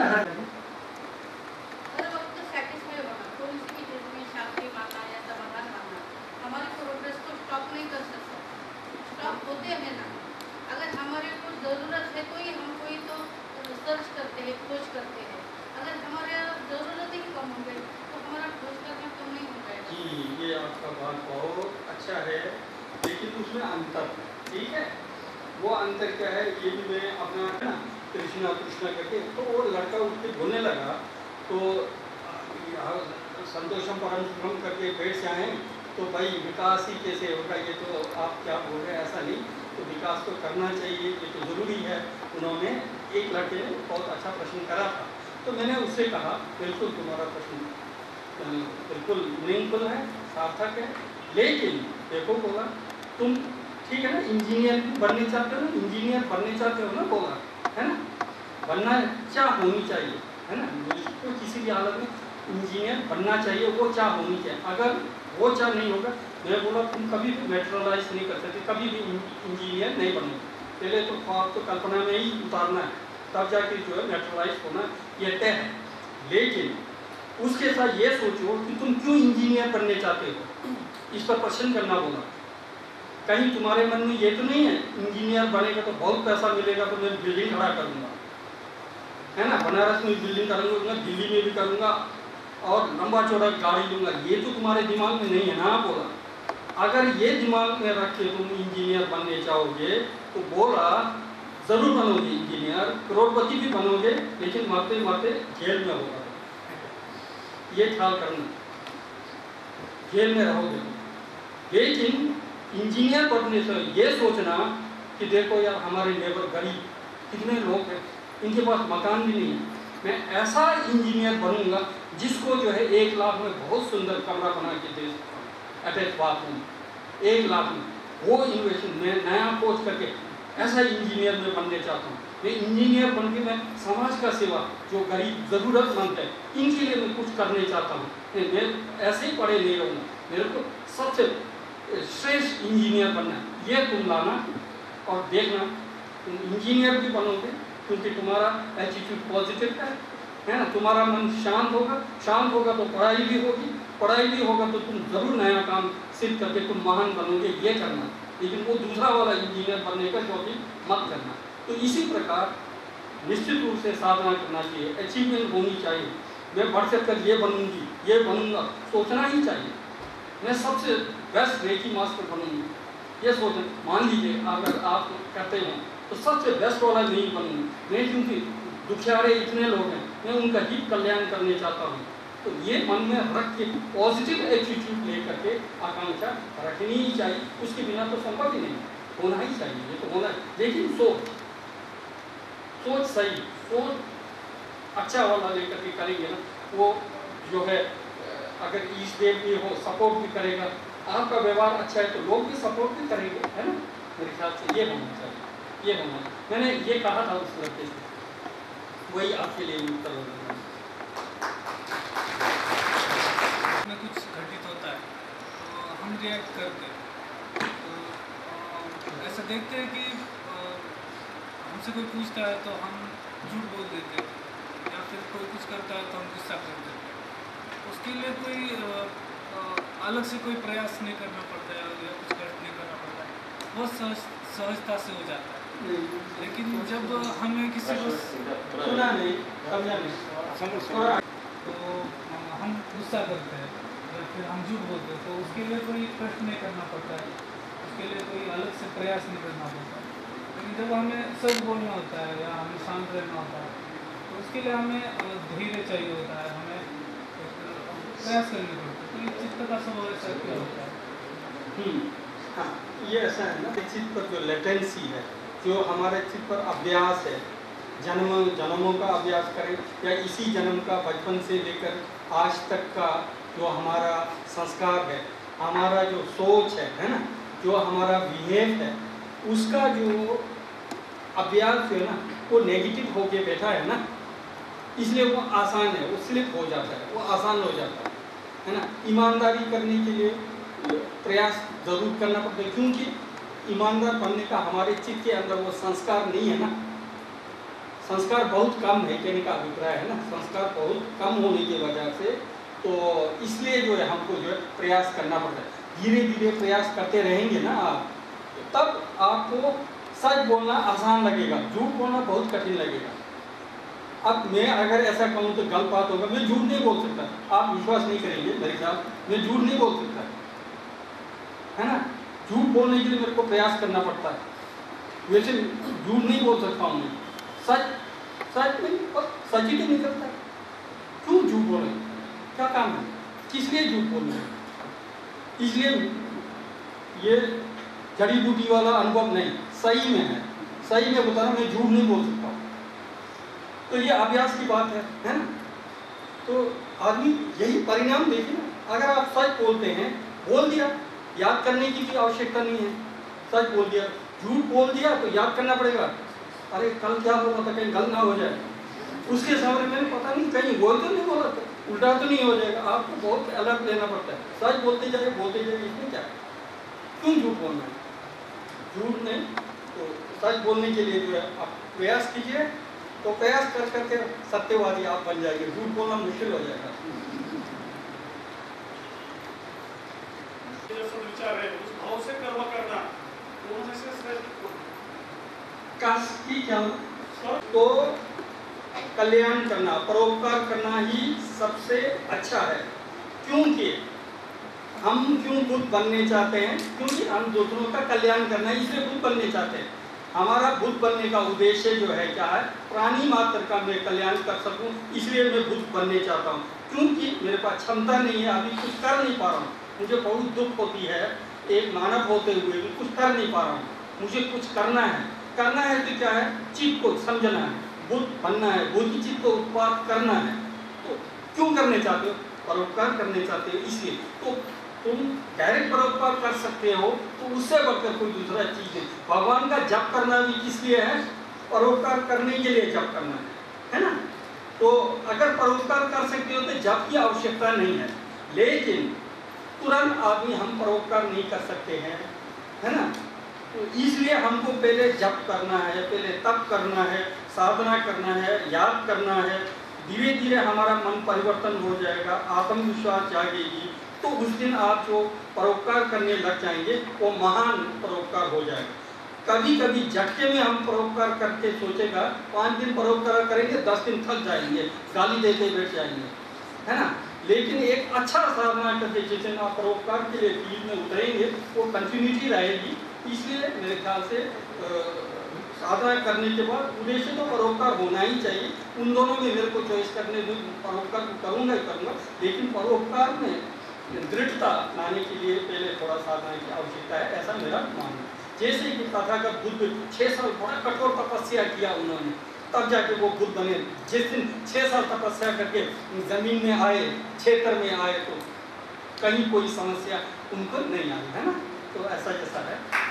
हमारे प्रोग्रेस को स्टॉप नहीं कर सकता, स्टॉप होते हैं ना। अगर हमारे को ज़रूरत है तो ही हम कोई तो सर्च करते हैं, खोज करते हैं। अगर हमारे ज़रूरत ही कम हो गई तो हमारा खोज करना कम नहीं हो जाएगा। जी, ये आपका बात बहुत अच्छा है, लेकिन उसमें अंतर है, ठीक है। वो अंतर क्या है, ये भी मैं अपना ना कृष्णा कृष्णा करके, तो वो लड़का उठ के बोलने लगा, तो संतोषम परम सुखम करके पेड़ से आए, तो भाई विकास ही कैसे होगा, ये तो आप क्या बोल रहे हैं, ऐसा नहीं, तो विकास तो करना चाहिए, ये तो ज़रूरी है। उन्होंने एक लड़के ने बहुत अच्छा प्रश्न करा था, तो मैंने उससे कहा बिल्कुल तुम्हारा प्रश्न बिल्कुल मीनिंगफुल है, सार्थक है, लेकिन देखो बोला तुम ठीक है ना, इंजीनियर बनने चाहते हो ना, इंजीनियर बनने चाहते हो ना, बोला है ना, बनना चाह होनी चाहिए, है ना, तो किसी भी हालत में इंजीनियर बनना चाहिए, वो चाह होनी चाहिए। अगर वो चाह नहीं होगा, मैं बोला तुम कभी भी मेट्रोलाइज नहीं कर सकते, कभी भी इंजीनियर नहीं बनोगे। पहले तो ख्वाब तो कल्पना में ही उतारना है, तब जाके जो है मेट्रोलाइज होना ये तय है। लेकिन उसके साथ ये सोचो कि तुम क्यों इंजीनियर बनने चाहते हो, इस पर प्रश्न करना बोला। कहीं तुम्हारे मन में ये तो नहीं है इंजीनियर बनेगा तो बहुत पैसा मिलेगा तो मैं बिल्डिंग खड़ा करूँगा, है ना, बनारस में बिल्डिंग करूँगा, दिल्ली में भी करूँगा और लंबा चौड़ा गाड़ी लूँगा, ये तो तुम्हारे दिमाग में नहीं है ना, बोला। अगर ये दिमाग में रख के तुम इंजीनियर बनने चाहोगे तो बोला ज़रूर बनोगे इंजीनियर, करोड़पति भी बनोगे, लेकिन मरते मरते जेल में होगा, ये ख्याल करना, जेल में रहोगे। लेकिन इंजीनियर बनने से ये सोचना कि देखो यार हमारे लेबर गरीब कितने लोग हैं, इनके पास मकान भी नहीं है, मैं ऐसा इंजीनियर बनूंगा जिसको जो है एक लाख में बहुत सुंदर कमरा बना के दे सकता हूँ, अटैच बाथरूम, एक लाख में, वो इन्वेस्टमेंट मैं नया खोज करके ऐसा इंजीनियर मैं बनने चाहता हूँ। मैं इंजीनियर बन के मैं समाज का सेवा, जो गरीब ज़रूरतमंद है, इनके लिए मैं कुछ करने चाहता हूँ। मैं ऐसे ही पढ़े नहीं रहूँगा, मेरे को सबसे श्रेष्ठ इंजीनियर बनना है, ये तुम लाना और देखना तुम इंजीनियर भी बनोगे, क्योंकि तुम्हारा एटीट्यूड पॉजिटिव है, है ना, तुम्हारा मन शांत होगा, शांत होगा तो पढ़ाई भी होगी, पढ़ाई भी होगा तो तुम जरूर नया काम सिद्ध करके तुम महान बनोगे, ये करना। लेकिन वो दूसरा वाला इंजीनियर बनने का शौकीन मत करना। तो इसी प्रकार निश्चित रूप से साधना करना चाहिए, अचीवमेंट होनी चाहिए, मैं बढ़ चढ़ कर ये बनूंगी, ये बनूंगा, सोचना ही चाहिए, मैं सबसे बेस्ट रेकी मास्टर बनूंगी, ये सोचना। मान लीजिए अगर आप करते हैं तो सबसे बेस्ट वाला नहीं बनूंगी मैं, क्योंकि दुखियारे इतने लोग हैं, मैं उनका हित कल्याण करने चाहता हूँ। तो ये मन में रख के पॉजिटिव एटीट्यूड लेकर के आकांक्षा रखनी ही चाहिए, उसके बिना तो संभव ही नहीं, होना ही चाहिए, ये तो होना है। लेकिन सोच सोच सही, सोच अच्छा वाला लेकर के करेंगे ना, वो जो है अगर ईस्ट देव भी हो सपोर्ट भी करेगा, आपका व्यवहार अच्छा है तो लोग भी सपोर्ट भी करेंगे, है ना। मेरे ख्याल से ये होना चाहिए, ये होना। मैंने ये कहा था उस लड़के से, वही आपके लिए उत्तर होगा। में कुछ घटित होता है तो हम रिएक्ट करते हैं, तो ऐसा देखते हैं कि हमसे कोई पूछता है तो हम झूठ बोल देते हैं, या फिर कोई कुछ करता है तो हम गुस्सा कर देते हैं। उसके लिए कोई अ, अ, अलग से कोई प्रयास नहीं करना पड़ता है या कुछ कष्ट नहीं करना पड़ता है, बहुत सहज सहजता से हो जाता है। लेकिन जब हमें किसी को सुना नहीं समझा नहीं थोड़ा तो हम गुस्सा करते हैं या फिर हम झूठ बोलते हैं, तो उसके लिए कोई कष्ट नहीं करना पड़ता है, उसके लिए कोई अलग से प्रयास नहीं करना पड़ता है। लेकिन जब हमें सच बोलना होता है या हमें शांत रहना होता है तो उसके लिए हमें धैर्य चाहिए होता है, हमें प्रयास करनी पड़ती है। तो ये चित्त का स्वभाव ऐसा क्या होता है? हाँ, ये ऐसा है ना, चित्त पर जो लेटेंसी है, जो हमारे चित्त पर अभ्यास है, जन्म जन्मों का अभ्यास करें या इसी जन्म का बचपन से लेकर आज तक का जो हमारा संस्कार है, हमारा जो सोच है है ना, जो हमारा बिहेव है, उसका जो अभ्यास जो है ना वो नेगेटिव होके बैठा है ना, इसलिए वो आसान है, वो स्लिप हो जाता है, वो आसान हो जाता है है ना। ईमानदारी करने के लिए प्रयास जरूर करना पड़ता है, क्योंकि ईमानदार बनने का हमारे चित्त के अंदर वो संस्कार नहीं है ना, संस्कार बहुत कम है कहने का अभिप्राय है ना, संस्कार बहुत कम होने की वजह से, तो इसलिए जो है हमको जो है प्रयास करना पड़ता है। धीरे धीरे प्रयास करते रहेंगे ना आप, तब आपको सच बोलना आसान लगेगा, झूठ बोलना बहुत कठिन लगेगा। अब मैं अगर ऐसा कहूँ तो गलत बात होगा, मैं झूठ नहीं बोल सकता, आप विश्वास नहीं करेंगे मेरे साथ, मैं झूठ नहीं बोल सकता है ना। झूठ बोलने के लिए मेरे को प्रयास करना पड़ता है, वैसे झूठ नहीं बोल सकता हूँ मैं, सच सच नहीं और सच ही तो निकलता है। क्यों झूठ बोले, क्या काम है, किस लिए झूठ बोलना है? इसलिए ये जड़ी बूटी वाला अनुभव नहीं, सही में है, सही में बता रहा हूँ, मैं झूठ नहीं बोल सकता। तो ये अभ्यास की बात है है ना। तो आदमी यही परिणाम देखिए ना, अगर आप सच बोलते हैं, बोल दिया, याद करने की भी आवश्यकता नहीं है, सच बोल दिया, झूठ बोल दिया तो याद करना पड़ेगा, अरे कल क्या बोला था कहीं गलत ना हो जाए, उसके सामने मैंने पता नहीं कहीं वो तो नहीं बोला था, उल्टा तो नहीं हो जाएगा, आपको बहुत अलग लेना पड़ता है। सच बोलते जाए बोलते जाए, इसमें क्या, क्यों झूठ बोलना है? झूठ नहीं, तो सच बोलने के लिए जो है आप प्रयास कीजिए, तो प्रयास कर करके सत्यवादी आप बन जाएंगे, झूठ बोलना मुश्किल हो जाएगा। विचार है उस भाव से कर्म करना, दोनों में से श्रेष्ठ काश की क्या तो कल्याण करना, परोपकार करना ही सबसे अच्छा है। क्योंकि हम क्यों बुद्ध बनने चाहते हैं? क्योंकि हम दूसरों का कल्याण करना है, इसलिए बुद्ध बनने चाहते हैं। हमारा बुद्ध बनने का उद्देश्य जो है क्या है? प्राणी मात्र का मैं कल्याण कर सकूं, इसलिए मैं बुद्ध बनने चाहता हूं। क्योंकि मेरे पास क्षमता नहीं है, अभी कुछ कर नहीं पा रहा हूँ, मुझे बहुत दुख होती है, एक मानव होते हुए भी कुछ कर नहीं पा रहा हूँ, मुझे कुछ करना है। करना है तो क्या है? चित्त को समझना है, बुद्ध बनना है, बुद्धि चित्त को उत्पाद करना है। तो क्यों करने चाहते हो? परोपकार करने चाहते हो, इसलिए। तो तुम डायरेक्ट परोपकार कर सकते हो, तो उससे बढ़कर कोई दूसरा चीज नहीं। भगवान का जप करना भी किस लिए है? परोपकार करने के लिए जप करना है, है ना। तो अगर परोपकार कर सकते हो तो जप की आवश्यकता नहीं है। लेकिन तुरंत आदमी हम परोपकार नहीं कर सकते हैं, है ना। तो इसलिए हमको पहले जप करना है, पहले तप करना है, साधना करना है, याद करना है। धीरे धीरे हमारा मन परिवर्तन हो जाएगा, आत्मविश्वास जागेगी, तो उस दिन आप जो परोपकार करने लग जाएंगे वो महान परोपकार हो जाएगा। कभी कभी झटके में हम परोपकार करके सोचेगा पाँच दिन परोपकार करेंगे, दस दिन थक जाएंगे, गाली देते बैठ जाएंगे, है ना। लेकिन एक अच्छा साधना करके जैसे आप परोपकार के लिए फील्ड में उतरेंगे, वो कंटिन्यूटी रहेगी। इसलिए मेरे ख्याल से साधना करने के बाद उद्देश्य तो परोपकार होना ही चाहिए। उन दोनों में मेरे को चॉइस करने दो, परोपकार करूँगा ही करूँगा, लेकिन परोपकार में दृढ़ता लाने के लिए पहले थोड़ा साधना की आवश्यकता है, ऐसा मेरा मानना है। जैसे कि तथागत बुद्ध छः साल बड़ा कठोर तपस्या किया उन्होंने, तब जाके वो बुद्ध बने। जिस दिन छः साल तपस्या करके जमीन में आए, क्षेत्र में आए, तो कहीं कोई समस्या उनको नहीं आई, है ना। तो ऐसा जैसा है।